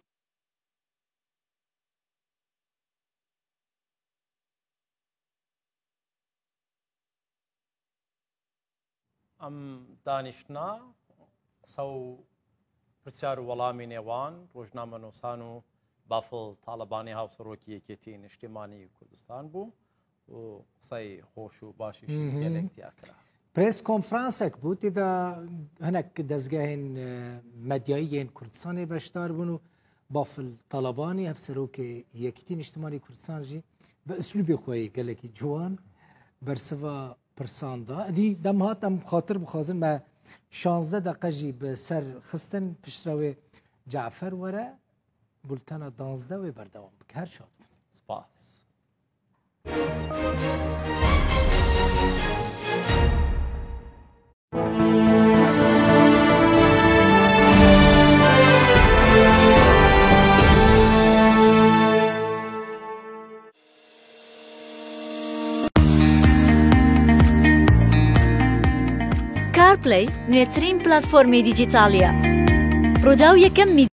ئەم دانیشتنا قسە و پرسیار و وەڵامی نێوان ڕۆژنامەنووسان و بافڵ تاالبانی هاوسەرۆکی یەکێتی نیشتیمانی کوردستان بوو و قسەی خۆش و باشی گەلێکتیا کرا. پرس کۆنفرانسێک بوو تێدا هەنێک دەستگاهێن مەدیاییên کوردستانی بەشدار بوون و بافڵ تاالبانی هەفسەرۆکی یەکێتی نیشتیمانی کوردستان ژی بە ئەسلوبی خۆی گەلێکی جوان بەرسەوە پرساندا ئەدی دەم هاتم خاطر بخوازن بە 16 دقەژی بەسەر خستن پشتەوێ جعفەر وەرە بولتەنە 12 وێ بەردەوام بکە هەر شاد سپاس. CarPlay نوێترین پلەتفۆرمی دیجیتاڵیە. ڕوودا و یەکەم